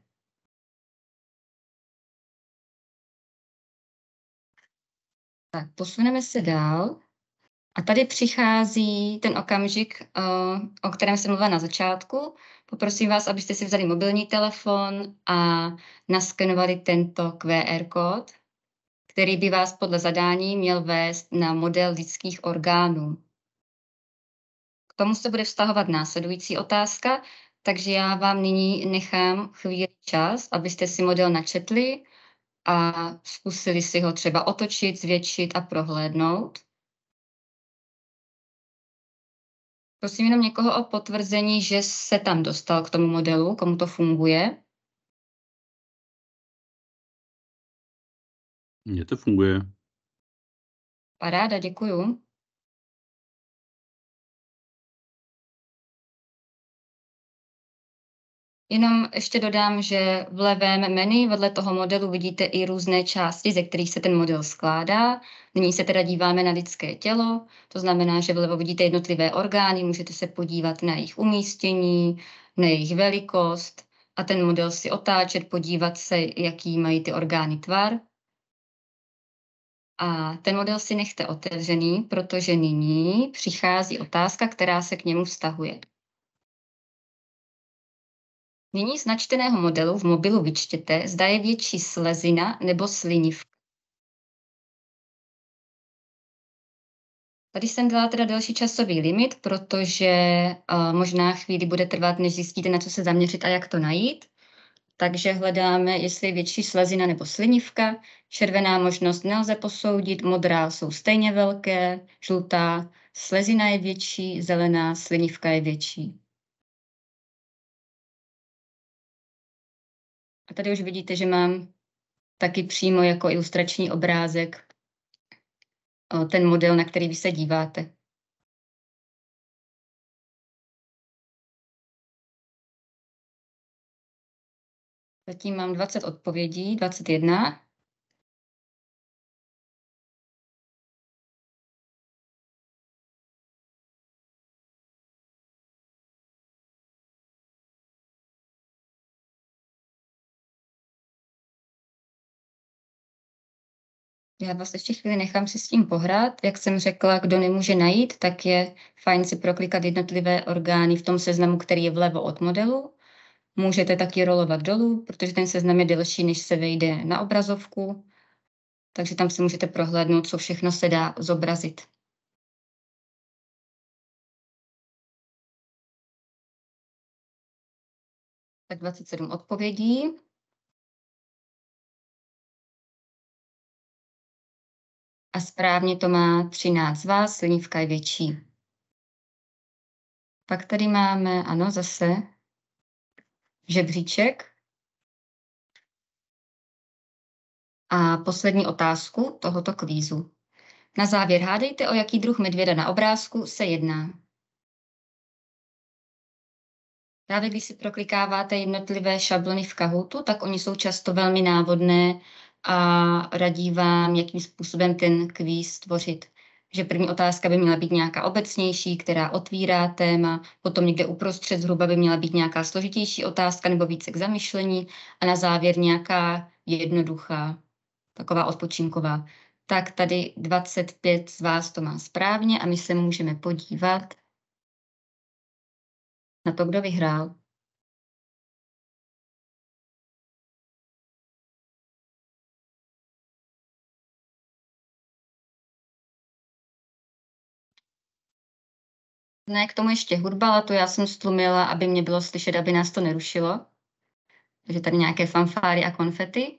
Tak posuneme se dál. A tady přichází ten okamžik, o kterém jsem mluvila na začátku. Poprosím vás, abyste si vzali mobilní telefon a naskenovali tento QR kód, který by vás podle zadání měl vést na model lidských orgánů. K tomu se bude vztahovat následující otázka, takže já vám nyní nechám chvíli čas, abyste si model načetli a zkusili si ho třeba otočit, zvětšit a prohlédnout. Prosím jenom někoho o potvrzení, že se tam dostal k tomu modelu, komu to funguje. Mně to funguje. Paráda, děkuju. Jenom ještě dodám, že v levém menu vedle toho modelu vidíte i různé části, ze kterých se ten model skládá. Nyní se teda díváme na lidské tělo, to znamená, že vlevo vidíte jednotlivé orgány, můžete se podívat na jejich umístění, na jejich velikost a ten model si otáčet, podívat se, jaký mají ty orgány tvar. A ten model si nechte otevřený, protože nyní přichází otázka, která se k němu vztahuje. Nyní z načteného modelu v mobilu vyčtěte, zda je větší slezina nebo slinivka. Tady jsem dala teda delší časový limit, protože možná chvíli bude trvat, než zjistíte, na co se zaměřit a jak to najít. Takže hledáme, jestli je větší slezina nebo slinivka. Červená možnost nelze posoudit, modrá jsou stejně velké, žlutá slezina je větší, zelená slinivka je větší. A tady už vidíte, že mám taky přímo jako ilustrační obrázek ten model, na který vy se díváte. Zatím mám 20 odpovědí, 21. Já vás ještě chvíli nechám si s tím pohrát. Jak jsem řekla, kdo nemůže najít, tak je fajn si proklikat jednotlivé orgány v tom seznamu, který je vlevo od modelu. Můžete taky rolovat dolů, protože ten seznam je delší, než se vejde na obrazovku. Takže tam si můžete prohlédnout, co všechno se dá zobrazit. Tak 27 odpovědí. A správně to má 13 z vás, slinivka je větší. Pak tady máme, ano, zase žebříček. A poslední otázku tohoto kvízu. Na závěr hádejte, o jaký druh medvěda na obrázku se jedná. Právě když si proklikáváte jednotlivé šablony v Kahootu, tak oni jsou často velmi návodné a radí vám, jakým způsobem ten kvíz tvořit. Že první otázka by měla být nějaká obecnější, která otvírá téma, potom někde uprostřed zhruba by měla být nějaká složitější otázka nebo více k zamyšlení a na závěr nějaká jednoduchá, taková odpočinková. Tak tady 25 z vás to má správně a my se můžeme podívat na to, kdo vyhrál. Ne, k tomu ještě hudba, ale to já jsem stlumila, aby mě bylo slyšet, aby nás to nerušilo. Takže tady nějaké fanfáry a konfety.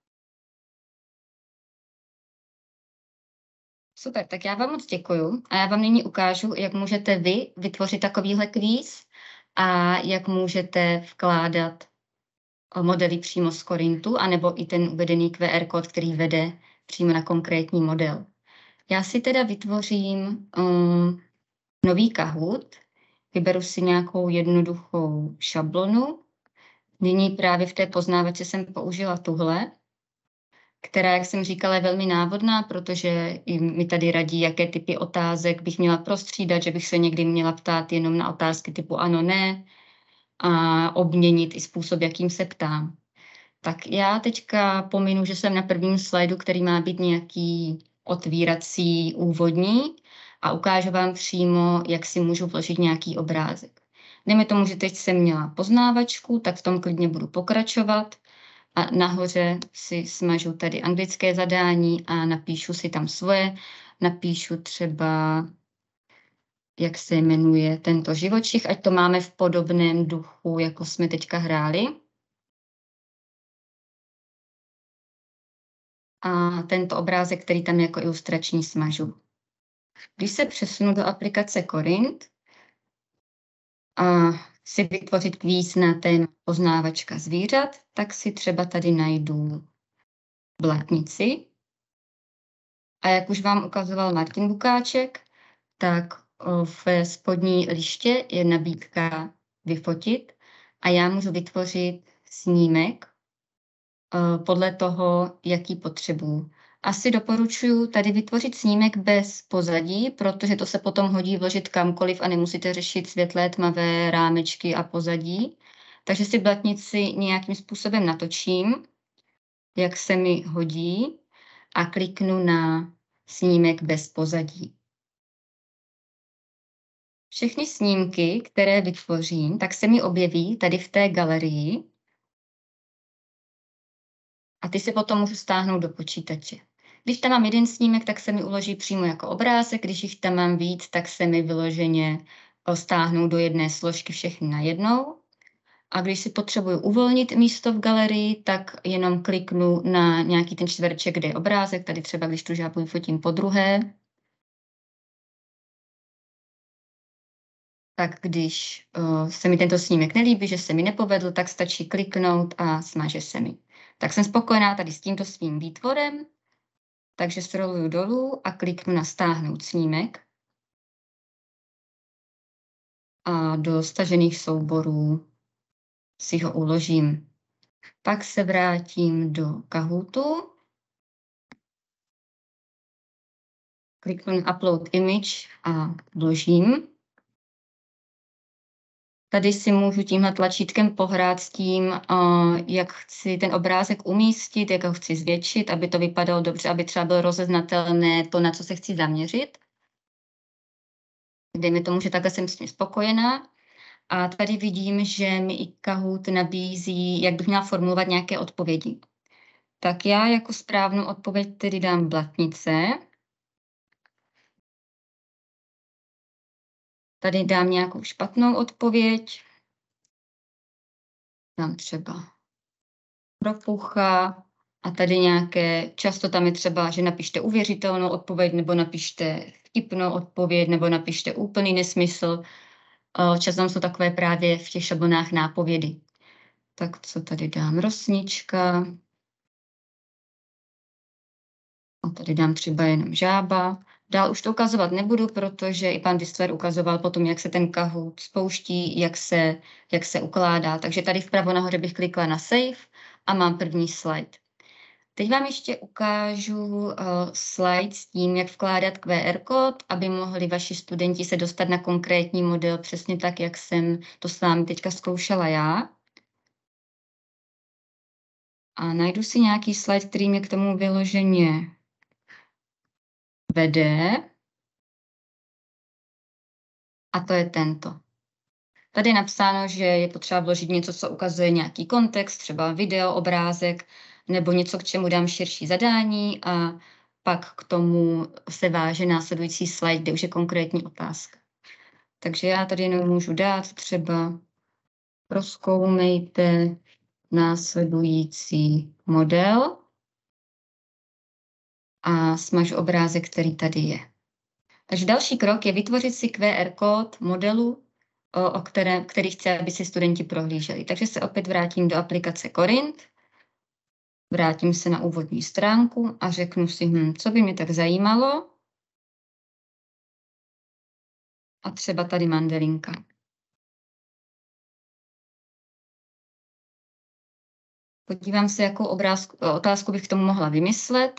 Super, tak já vám moc děkuju a já vám nyní ukážu, jak můžete vy vytvořit takovýhle kvíz a jak můžete vkládat modely přímo z Corintu, anebo i ten uvedený QR kód, který vede přímo na konkrétní model. Já si teda vytvořím nový Kahoot, vyberu si nějakou jednoduchou šablonu. Nyní právě v té poznávači jsem použila tuhle, která, jak jsem říkala, je velmi návodná, protože mi tady radí, jaké typy otázek bych měla prostřídat, že bych se někdy měla ptát jenom na otázky typu ano, ne a obměnit i způsob, jakým se ptám. Tak já teďka pominu, že jsem na prvním slajdu, který má být nějaký otvírací, úvodní a ukážu vám přímo, jak si můžu vložit nějaký obrázek. Dejme tomu, že teď jsem měla poznávačku, tak v tom klidně budu pokračovat a nahoře si smažu tady anglické zadání a napíšu si tam svoje. Napíšu třeba, jak se jmenuje tento živočich, ať to máme v podobném duchu, jako jsme teďka hráli. A tento obrázek, který tam jako ilustrační, smažu. Když se přesunu do aplikace Corint a chci vytvořit kvíz na téma poznávačka zvířat, tak si třeba tady najdu blatnici. A jak už vám ukazoval Martin Bukáček, tak v spodní liště je nabídka vyfotit a já můžu vytvořit snímek podle toho, jaký potřebuju. Asi doporučuji tady vytvořit snímek bez pozadí, protože to se potom hodí vložit kamkoliv a nemusíte řešit světlé, tmavé rámečky a pozadí. Takže si blatnici nějakým způsobem natočím, jak se mi hodí a kliknu na snímek bez pozadí. Všechny snímky, které vytvořím, tak se mi objeví tady v té galerii a ty si potom můžu stáhnout do počítače. Když tam mám jeden snímek, tak se mi uloží přímo jako obrázek, když jich tam mám víc, tak se mi vyloženě stáhnou do jedné složky všechny najednou. A když si potřebuju uvolnit místo v galerii, tak jenom kliknu na nějaký ten čtvereček, kde je obrázek, tady třeba když tu žábu vyfotím podruhé. Tak když se mi tento snímek nelíbí, že se mi nepovedl, tak stačí kliknout a smaže se mi. Tak jsem spokojená tady s tímto svým výtvorem, takže scrolluju dolů a kliknu na stáhnout snímek. A do stažených souborů si ho uložím. Pak se vrátím do Kahootu. Kliknu na Upload Image a vložím. Tady si můžu tímhle tlačítkem pohrát s tím, jak chci ten obrázek umístit, jak ho chci zvětšit, aby to vypadalo dobře, aby třeba bylo rozeznatelné to, na co se chci zaměřit. Dejme tomu, že takhle jsem s tím spokojená. A tady vidím, že mi i Kahoot nabízí, jak bych měla formulovat nějaké odpovědi. Tak já jako správnou odpověď tedy dám blatnice. Tady dám nějakou špatnou odpověď. Dám třeba propucha a tady nějaké, často tam je třeba, že napište uvěřitelnou odpověď, nebo napište vtipnou odpověď, nebo napište úplný nesmysl. Často jsou takové právě v těch šablonách nápovědy. Tak co tady dám? Rosnička. A tady dám třeba jenom žába. Dál už to ukazovat nebudu, protože i pan Whistler ukazoval potom, jak se ten Kahoot spouští, jak se ukládá. Takže tady vpravo nahoře bych klikla na Save a mám první slide. Teď vám ještě ukážu slide s tím, jak vkládat QR kód, aby mohli vaši studenti se dostat na konkrétní model, přesně tak, jak jsem to s vámi teďka zkoušela já. A najdu si nějaký slide, který mě k tomu vyloženě vede. A to je tento. Tady je napsáno, že je potřeba vložit něco, co ukazuje nějaký kontext, třeba video, obrázek, nebo něco, k čemu dám širší zadání a pak k tomu se váže následující slide, kde už je konkrétní otázka. Takže já tady jenom můžu dát třeba prozkoumejte následující model a smažu obrázek, který tady je. Takže další krok je vytvořit si QR kód modelu, který chce, aby si studenti prohlíželi. Takže se opět vrátím do aplikace Corinth, vrátím se na úvodní stránku a řeknu si, co by mě tak zajímalo. A třeba tady mandelinka. Podívám se, jakou otázku bych k tomu mohla vymyslet.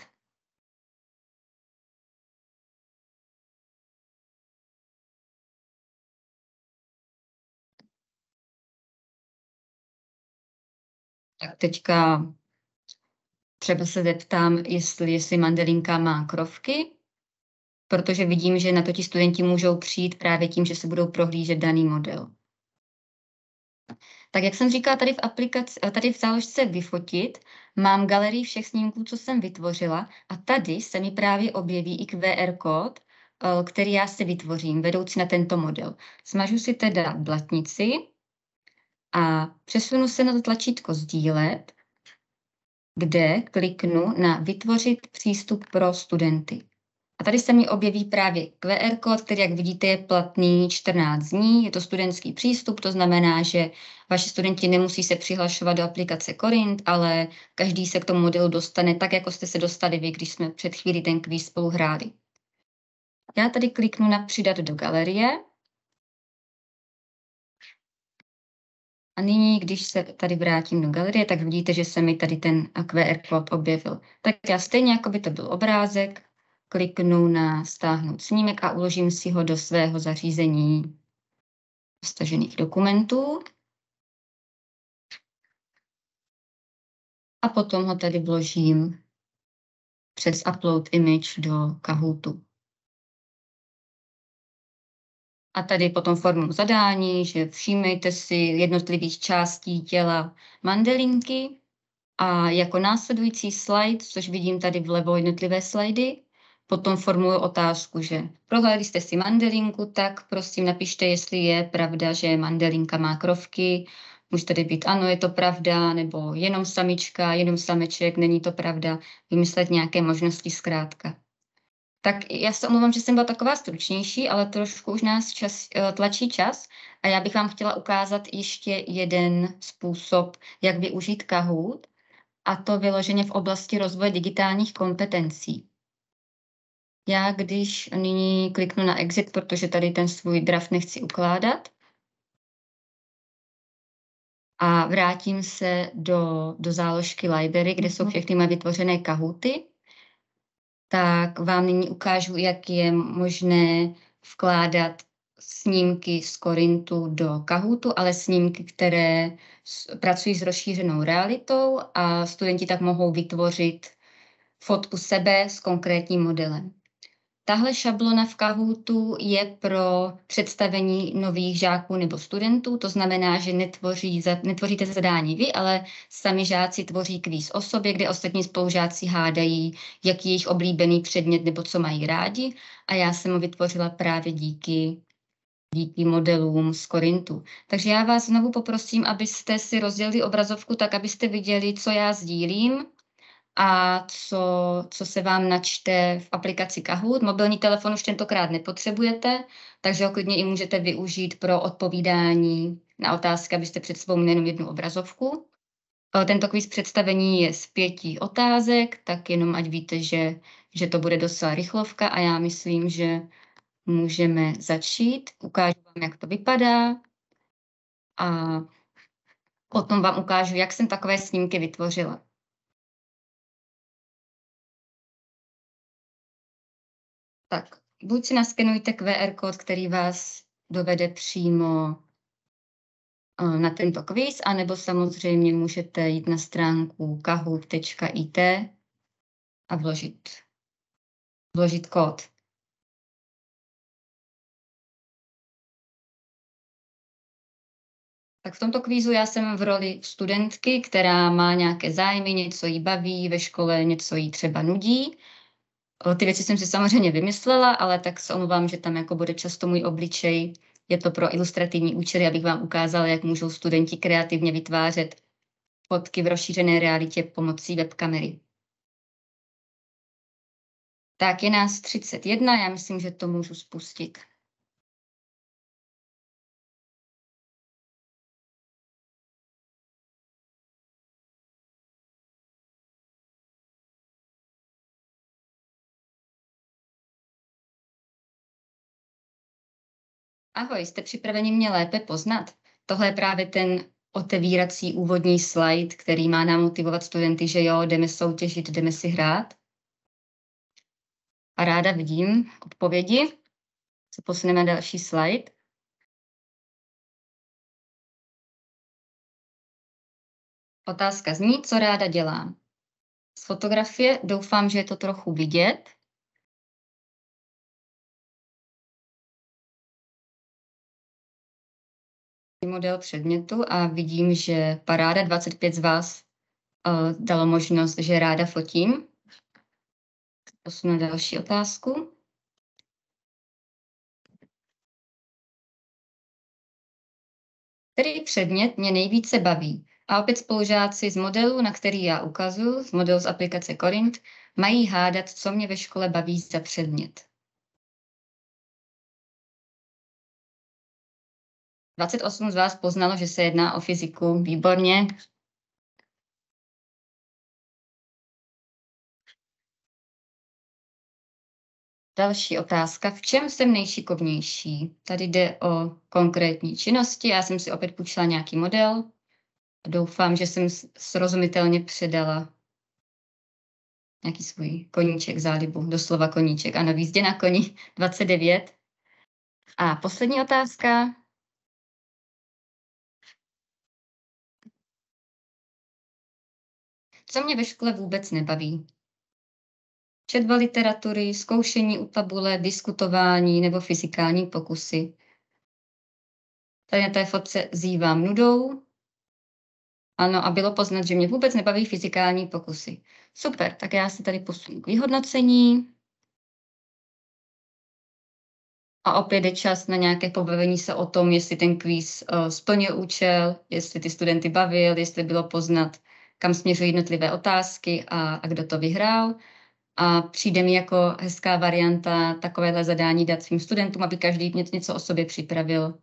Tak teďka třeba se zeptám, jestli mandelinka má krovky, protože vidím, že na to ti studenti můžou přijít právě tím, že se budou prohlížet daný model. Tak jak jsem říkala, tady v záložce vyfotit, mám galerii všech snímků, co jsem vytvořila a tady se mi právě objeví i QR kód, který já si vytvořím, vedoucí na tento model. Smažu si teda blatnici a přesunu se na to tlačítko sdílet, kde kliknu na vytvořit přístup pro studenty. A tady se mi objeví právě QR kód, který, jak vidíte, je platný 14 dní. Je to studentský přístup, to znamená, že vaši studenti nemusí se přihlašovat do aplikace Corinth, ale každý se k tomu modelu dostane tak, jako jste se dostali vy, když jsme před chvílí ten kvíz spolu hráli. Já tady kliknu na přidat do galerie. A nyní, když se tady vrátím do galerie, tak vidíte, že se mi tady ten QR kód objevil. Tak já stejně, jako by to byl obrázek, kliknu na stáhnout snímek a uložím si ho do svého zařízení stažených dokumentů. A potom ho tady vložím přes Upload Image do Kahootu. A tady potom formu zadání, že všímejte si jednotlivých částí těla mandelinky a jako následující slide, což vidím tady vlevo jednotlivé slidy, potom formuluji otázku, že prohlédli jste si mandelinku, tak prosím napište, jestli je pravda, že mandelinka má krovky. Může tady být ano, je to pravda, nebo jenom samička, jenom sameček, není to pravda. Vymyslet nějaké možnosti zkrátka. Tak já se omlouvám, že jsem byla taková stručnější, ale trošku už nás tlačí čas a já bych vám chtěla ukázat ještě jeden způsob, jak využít Kahoot, a to vyloženě v oblasti rozvoje digitálních kompetencí. Já když nyní kliknu na Exit, protože tady ten svůj draft nechci ukládat, a vrátím se do záložky Library, kde jsou všechny moje vytvořené Kahooty, tak vám nyní ukážu, jak je možné vkládat snímky z Corinthu do Kahootu, ale snímky, které pracují s rozšířenou realitou a studenti tak mohou vytvořit fotku sebe s konkrétním modelem. Tahle šablona v Kahootu je pro představení nových žáků nebo studentů, to znamená, že netvoříte zadání vy, ale sami žáci tvoří kvíz o sobě, kde ostatní spolužáci hádají, jaký je jejich oblíbený předmět nebo co mají rádi. A já jsem ho vytvořila právě díky modelům z Corinthu. Takže já vás znovu poprosím, abyste si rozdělili obrazovku tak, abyste viděli, co já sdílím a co se vám načte v aplikaci Kahoot. Mobilní telefon už tentokrát nepotřebujete, takže ho klidně i můžete využít pro odpovídání na otázky, abyste před sebou měli jenom jednu obrazovku. Tento kvíz představení je z 5 otázek, tak jenom ať víte, že to bude docela rychlovka a já myslím, že můžeme začít. Ukážu vám, jak to vypadá a potom vám ukážu, jak jsem takové snímky vytvořila. Tak, buď si naskenujte QR kód, který vás dovede přímo na tento kvíz, anebo samozřejmě můžete jít na stránku kahoot.it a vložit kód. Tak v tomto kvízu já jsem v roli studentky, která má nějaké zájmy, něco jí baví, ve škole něco jí třeba nudí. Ty věci jsem si samozřejmě vymyslela, ale tak se omlouvám, že tam jako bude často můj obličej Je to pro ilustrativní účely, abych vám ukázala, jak můžou studenti kreativně vytvářet fotky v rozšířené realitě pomocí webkamery. Tak je nás 31, já myslím, že to můžu spustit. Ahoj, jste připraveni mě lépe poznat? Tohle je právě ten otevírací úvodní slide, který má nám motivovat studenty, že jo, jdeme soutěžit, jdeme si hrát. A ráda vidím odpovědi. Se posuneme na další slide. Otázka zní, co ráda dělám. Z fotografie doufám, že je to trochu vidět. Model předmětu a vidím, že paráda 25 z vás dalo možnost, že ráda fotím. Posunu další otázku. Který předmět mě nejvíce baví? A opět spolužáci z modelu, na který já ukazuju, z modelu z aplikace Corinth, mají hádat, co mě ve škole baví za předmět. 28 z vás poznalo, že se jedná o fyziku. Výborně. Další otázka. V čem jsem nejšikovnější? Tady jde o konkrétní činnosti. Já jsem si opět půjčila nějaký model. Doufám, že jsem srozumitelně předala nějaký svůj koníček, zálibu, doslova koníček. Ano, v jízdě na koni 29. A poslední otázka. Co mě ve škole vůbec nebaví? Četba literatury, zkoušení u tabule, diskutování nebo fyzikální pokusy. Tady na té fotce zývám nudou. Ano, a bylo poznat, že mě vůbec nebaví fyzikální pokusy. Super, tak já se tady posunu k vyhodnocení. A opět je čas na nějaké pobavení se o tom, jestli ten kvíz splnil účel, jestli ty studenty bavil, jestli bylo poznat, kam směřují jednotlivé otázky a kdo to vyhrál. A přijde mi jako hezká varianta takovéhle zadání dát svým studentům, aby každý něco o sobě připravil.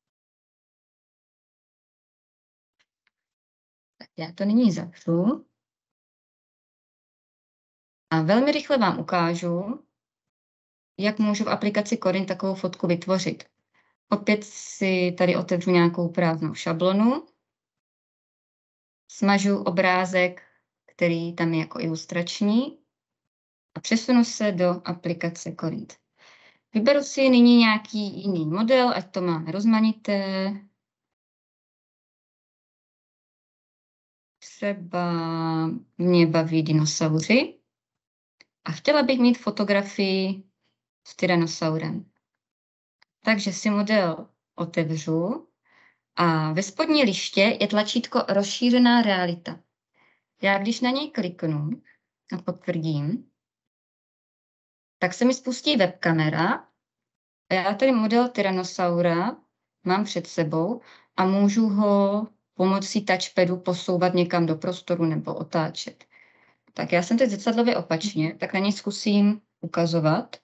Tak já to nyní zavřu. A velmi rychle vám ukážu, jak můžu v aplikaci Corinth takovou fotku vytvořit. Opět si tady otevřu nějakou prázdnou šablonu. Smažu obrázek, který tam je jako ilustrační. A přesunu se do aplikace Corinth. Vyberu si nyní nějaký jiný model, ať to máme rozmanité. Třeba mě baví dinosauři. A chtěla bych mít fotografii s tyranosaurem. Takže si model otevřu a ve spodní liště je tlačítko rozšířená realita. Já když na něj kliknu a potvrdím, tak se mi spustí webkamera a já tady model tyranosaura mám před sebou a můžu ho pomocí touchpadu posouvat někam do prostoru nebo otáčet. Tak já jsem teď zrcadlově opačně, tak na něj zkusím ukazovat.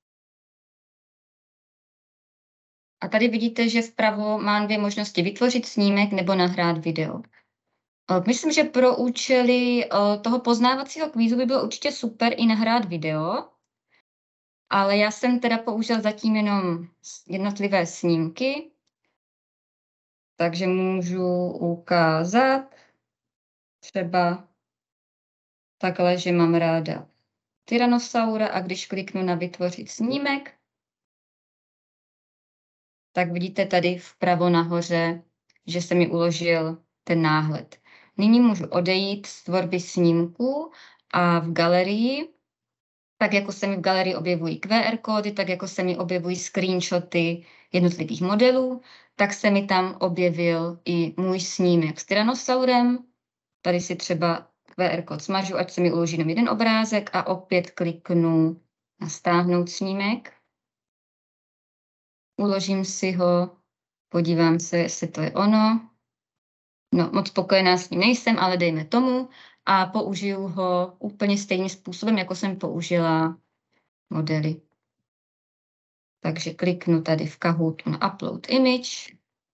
A tady vidíte, že vpravo mám dvě možnosti: vytvořit snímek nebo nahrát video. Myslím, že pro účely toho poznávacího kvízu by bylo určitě super i nahrát video, ale já jsem teda použil zatím jenom jednotlivé snímky, takže můžu ukázat třeba takhle, že mám ráda tyranosaura a když kliknu na vytvořit snímek, tak vidíte tady vpravo nahoře, že se mi uložil ten náhled. Nyní můžu odejít z tvorby snímku a v galerii, tak jako se mi v galerii objevují QR kódy, tak jako se mi objevují screenshoty jednotlivých modelů, tak se mi tam objevil i můj snímek s tyranosaurem. Tady si třeba QR kód smažu, ať se mi uloží jenom jeden obrázek a opět kliknu na stáhnout snímek. uložím si ho, podívám se, jestli to je ono. No, moc spokojená s ním nejsem, ale dejme tomu a použiju ho úplně stejným způsobem, jako jsem použila modely. Takže kliknu tady v Kahootu na Upload Image,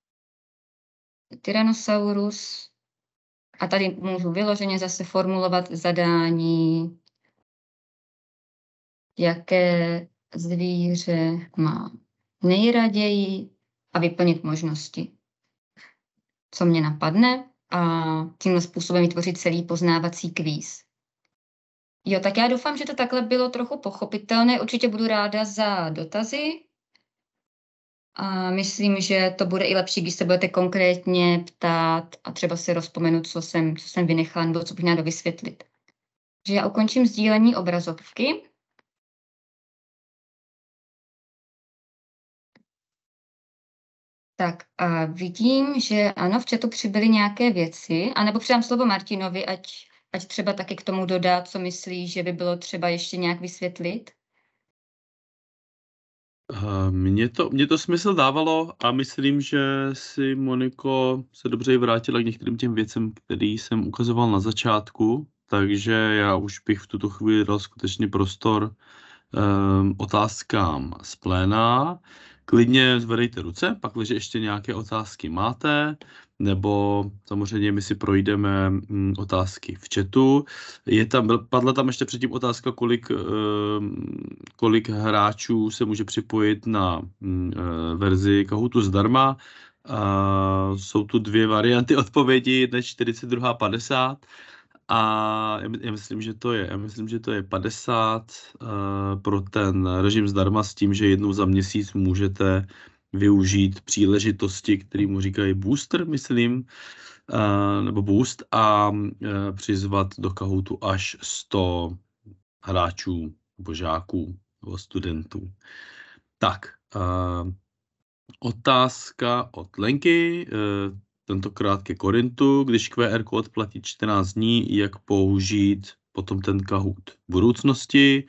Tyrannosaurus a tady můžu vyloženě zase formulovat zadání, jaké zvíře mám nejraději a vyplnit možnosti, co mě napadne a tímhle způsobem vytvořit celý poznávací kvíz. Jo, tak já doufám, že to takhle bylo trochu pochopitelné. Určitě budu ráda za dotazy. A myslím, že to bude i lepší, když se budete konkrétně ptát a třeba si rozpomenu, co jsem vynechala nebo co bych měla dovysvětlit. Takže já ukončím sdílení obrazovky. Tak a vidím, že ano, v chatu přibyly nějaké věci, anebo předám slovo Martinovi, ať třeba taky k tomu dodá, co myslí, že by bylo třeba ještě nějak vysvětlit. Mně to smysl dávalo a myslím, že si Moniko se dobře vrátila k některým těm věcem, který jsem ukazoval na začátku, takže já už bych v tuto chvíli dal skutečně prostor otázkám z pléna. Klidně zvedejte ruce, pakliže ještě nějaké otázky máte, nebo samozřejmě my si projdeme otázky v chatu. Padla tam ještě předtím otázka, kolik hráčů se může připojit na verzi Kahootu zdarma. Jsou tu dvě varianty odpovědi, jedna je 40, druhá 50. A já myslím, že to je 50 pro ten režim zdarma s tím, že jednou za měsíc můžete využít příležitosti, který mu říkají booster, myslím, nebo boost a přizvat do Kahootu až 100 hráčů nebo žáků nebo studentů. Tak, otázka od Lenky. Tentokrát ke Korintu, když QR kód platí 14 dní, jak použít potom ten Kahoot v budoucnosti.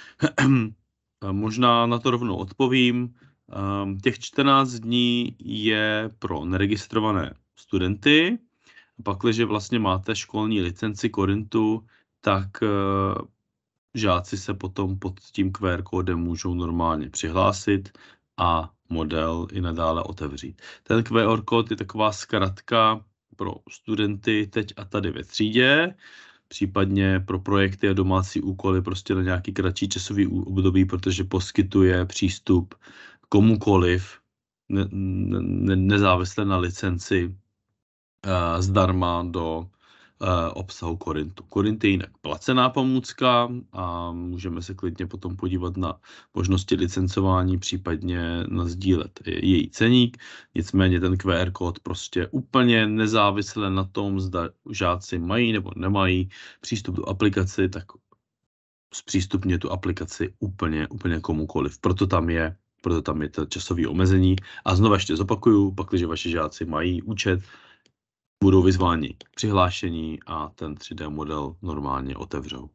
Možná na to rovnou odpovím. Těch 14 dní je pro neregistrované studenty. Pakliže vlastně máte školní licenci Korintu, tak žáci se potom pod tím QR kódem můžou normálně přihlásit a model i nadále otevřít. Ten QR kód je taková zkratka pro studenty teď a tady ve třídě, případně pro projekty a domácí úkoly prostě na nějaký kratší časový období, protože poskytuje přístup komukoliv nezávisle na licenci zdarma do obsahu Korintu. Korint je jinak placená pomůcka a můžeme se klidně potom podívat na možnosti licencování, případně nasdílet její ceník. Nicméně ten QR kód prostě úplně nezávisle na tom, zda žáci mají nebo nemají přístup do aplikaci, tak zpřístupně tu aplikaci úplně komukoliv. Proto tam je to časové omezení. A znovu ještě zopakuju, pakliže vaši žáci mají účet, budou vyzváni k přihlášení a ten 3D model normálně otevřou.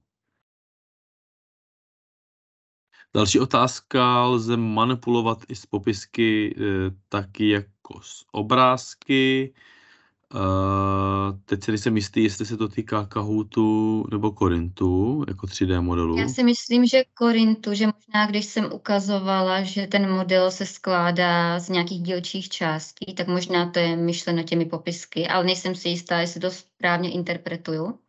Další otázka, lze manipulovat i s popisky taky jako s obrázky. Teď si nejsem jistý, jestli se to týká Kahootu nebo Korintu jako 3D modelu. Já si myslím, že Korintu, že možná když jsem ukazovala, že ten model se skládá z nějakých dílčích částí, tak možná to je myšleno těmi popisky, ale nejsem si jistá, jestli to správně interpretuju.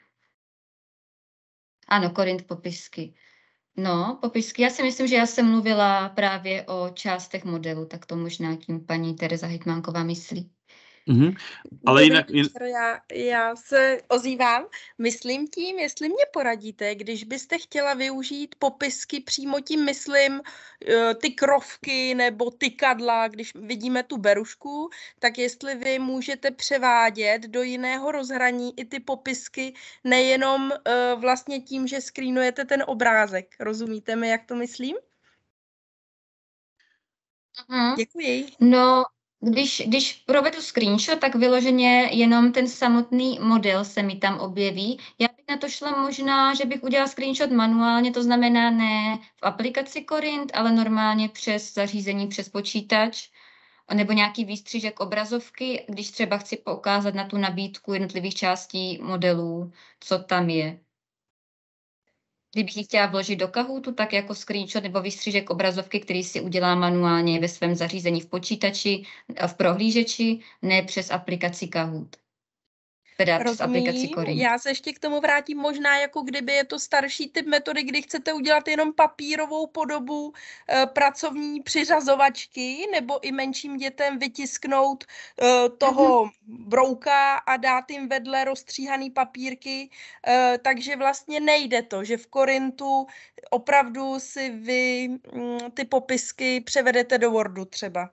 Ano, Korint popisky. No, popisky. Já si myslím, že já jsem mluvila právě o částech modelu, tak to možná tím paní Tereza Hytmánková myslí. Mm-hmm. Ale jinak... Já se ozývám. Myslím tím, jestli mě poradíte, když byste chtěla využít popisky přímo tím, myslím, ty krovky nebo tykadla, když vidíme tu berušku, tak jestli vy můžete převádět do jiného rozhraní i ty popisky, nejenom vlastně tím, že screenujete ten obrázek. Rozumíte mi, jak to myslím? Uh-huh. Děkuji. No, Když provedu screenshot, tak vyloženě jenom ten samotný model se mi tam objeví. Já bych na to šla možná, že bych udělala screenshot manuálně, to znamená ne v aplikaci Corint, ale normálně přes zařízení, přes počítač, nebo nějaký výstřižek obrazovky, když třeba chci poukázat na tu nabídku jednotlivých částí modelů, co tam je. Kdybych ji chtěla vložit do Kahootu, tak jako screenshot nebo výstřižek obrazovky, který si udělá manuálně ve svém zařízení v počítači, v prohlížeči, ne přes aplikaci Kahoot. Teda přes aplikaci Corint. Já se ještě k tomu vrátím možná, jako kdyby je to starší typ metody, kdy chcete udělat jenom papírovou podobu pracovní přiřazovačky, nebo i menším dětem vytisknout toho brouka a dát jim vedle rozstříhaný papírky, takže vlastně nejde to, že v Corintu opravdu si vy ty popisky převedete do Wordu třeba.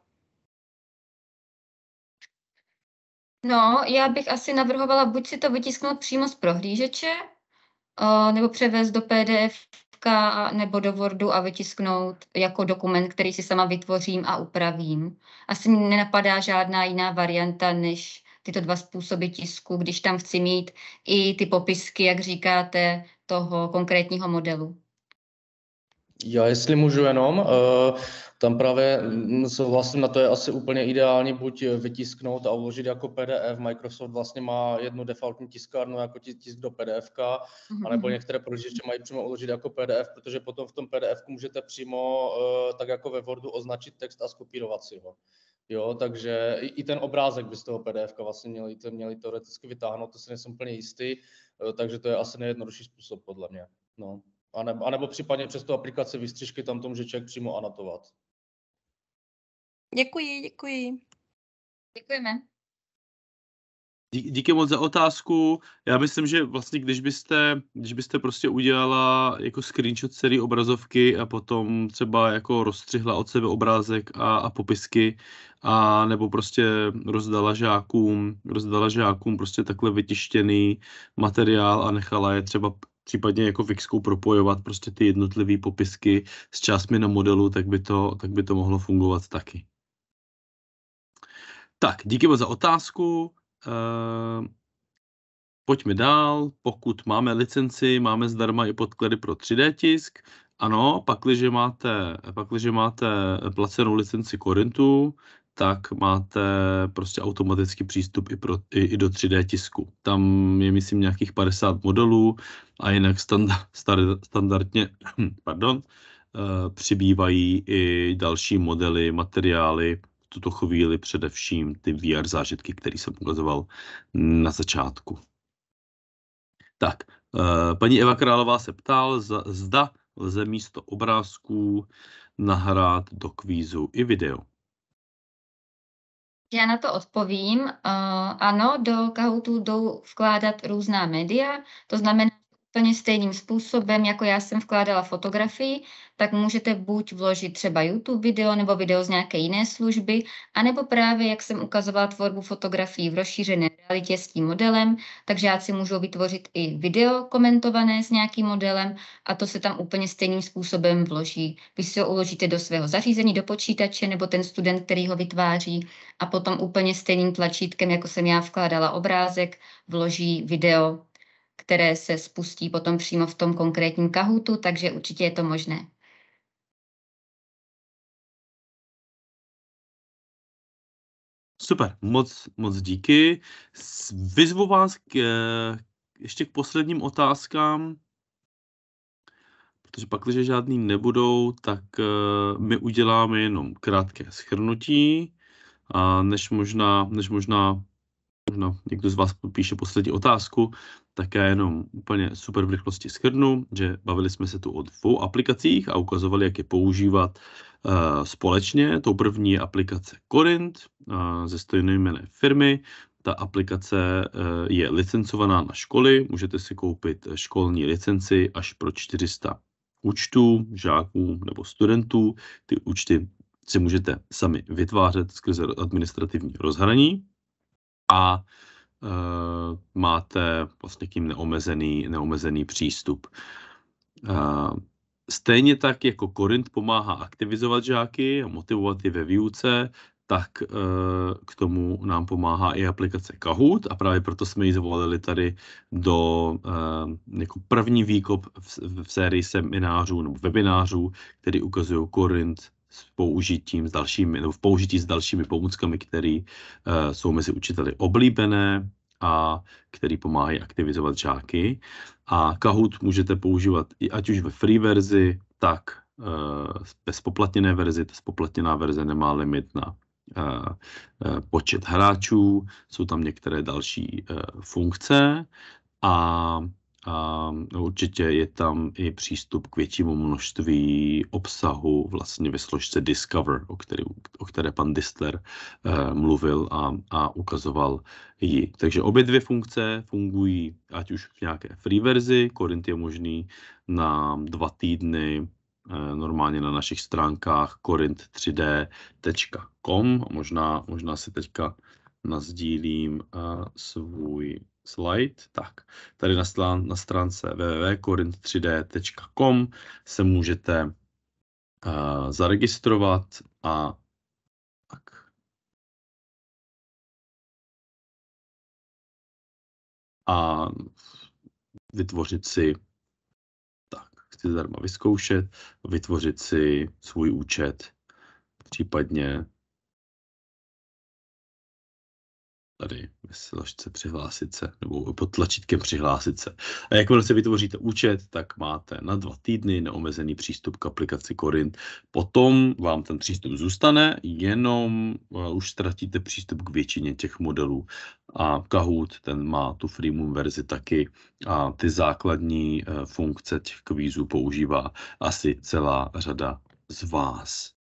No, já bych asi navrhovala buď si to vytisknout přímo z prohlížeče, nebo převést do PDF nebo do Wordu a vytisknout jako dokument, který si sama vytvořím a upravím. Asi mi nenapadá žádná jiná varianta, než tyto dva způsoby tisku, když tam chci mít i ty popisky, jak říkáte, toho konkrétního modelu. Já jestli můžu jenom, tam právě souhlasím, na to je asi úplně ideální buď vytisknout a uložit jako PDF. Microsoft vlastně má jednu defaultní tiskárnu jako tisk do PDF-ka, anebo některé prohlížeče mají přímo uložit jako PDF, protože potom v tom PDF-ku můžete přímo tak jako ve Wordu označit text a skopírovat si ho. Jo, takže i ten obrázek by z toho PDF-ka vlastně měli teoreticky vytáhnout, to si nejsem úplně jistý, takže to je asi nejjednodušší způsob podle mě. No. A nebo případně přes tu aplikaci výstřižky tam to může člověk přímo anotovat. Děkuji. Děkujeme. Díky moc za otázku. Já myslím, že vlastně, když byste prostě udělala jako screenshot celé obrazovky a potom třeba jako rozstřihla od sebe obrázek a popisky a nebo prostě rozdala žákům prostě takhle vytištěný materiál a nechala je třeba případně jako Wixkou propojovat prostě ty jednotlivé popisky s částmi na modelu, tak by to mohlo fungovat taky. Tak, díky moc za otázku. Pojďme dál. Pokud máme licenci, máme zdarma i podklady pro 3D tisk. Ano, pakliže máte placenou licenci Corintu, tak máte prostě automatický přístup i do 3D tisku. Tam je, myslím, nějakých 50 modelů a jinak standardně přibývají i další modely, materiály, v tuto chvíli především ty VR zážitky, které jsem ukazoval na začátku. Tak, paní Eva Králová se ptal, zda lze místo obrázků nahrát do kvízu i video. Já na to odpovím. Ano, do Kahootu jdou vkládat různá média, to znamená úplně stejným způsobem, jako já jsem vkládala fotografii, tak můžete buď vložit třeba YouTube video nebo video z nějaké jiné služby, anebo právě, jak jsem ukazovala, tvorbu fotografií v rozšířené realitě s tím modelem, takže žáci můžou vytvořit i video komentované s nějakým modelem a to se tam úplně stejným způsobem vloží. Vy si ho uložíte do svého zařízení, do počítače, nebo ten student, který ho vytváří, a potom úplně stejným tlačítkem, jako jsem já vkládala obrázek, vloží video, které se spustí potom přímo v tom konkrétním Kahootu, takže určitě je to možné. Super, moc díky. Vyzvu vás ještě k posledním otázkám, protože pak, když žádný nebudou, tak my uděláme jenom krátké shrnutí, a než možná někdo z vás píše poslední otázku, tak já jenom úplně super v rychlosti shrnu, že bavili jsme se tu o 2 aplikacích a ukazovali, jak je používat společně. Tou první je aplikace Corint ze stejnojmenné firmy. Ta aplikace je licencovaná na školy, můžete si koupit školní licenci až pro 400 účtů, žáků nebo studentů. Ty účty si můžete sami vytvářet skrze administrativní rozhraní a máte vlastně tím neomezený přístup. Stejně tak jako Corint pomáhá aktivizovat žáky a motivovat je ve výuce, tak k tomu nám pomáhá i aplikace Kahoot a právě proto jsme ji zvolili tady do jako první výkop v sérii seminářů nebo webinářů, který ukazují Corinth s použitím s dalšími, nebo v použití s dalšími pomůckami, které jsou mezi učiteli oblíbené a který pomáhají aktivizovat žáky. A Kahoot můžete používat i ať už ve free verzi, tak ve spoplatněné verzi. Ta spoplatněná verze nemá limit na počet hráčů, jsou tam některé další funkce a určitě je tam i přístup k většímu množství obsahu vlastně ve složce Discover, o které pan Distler mluvil a ukazoval ji. Takže obě dvě funkce fungují ať už v nějaké free verzi. Corinth je možný na 2 týdny normálně na našich stránkách corinth3d.com. Možná si teďka nasdílím svůj slide. Tak, tady na stránce www.corinth3d.com se můžete zaregistrovat a tak. A vytvořit si, chci zdarma vyzkoušet, vytvořit si svůj účet, případně tady ve složce přihlásit se, nebo pod tlačítkem přihlásit se. A jakmile si vytvoříte účet, tak máte na 2 týdny neomezený přístup k aplikaci Corinth. Potom vám ten přístup zůstane, jenom už ztratíte přístup k většině těch modelů. A Kahoot, ten má tu freemium verzi taky a ty základní funkce těch kvízů používá asi celá řada z vás.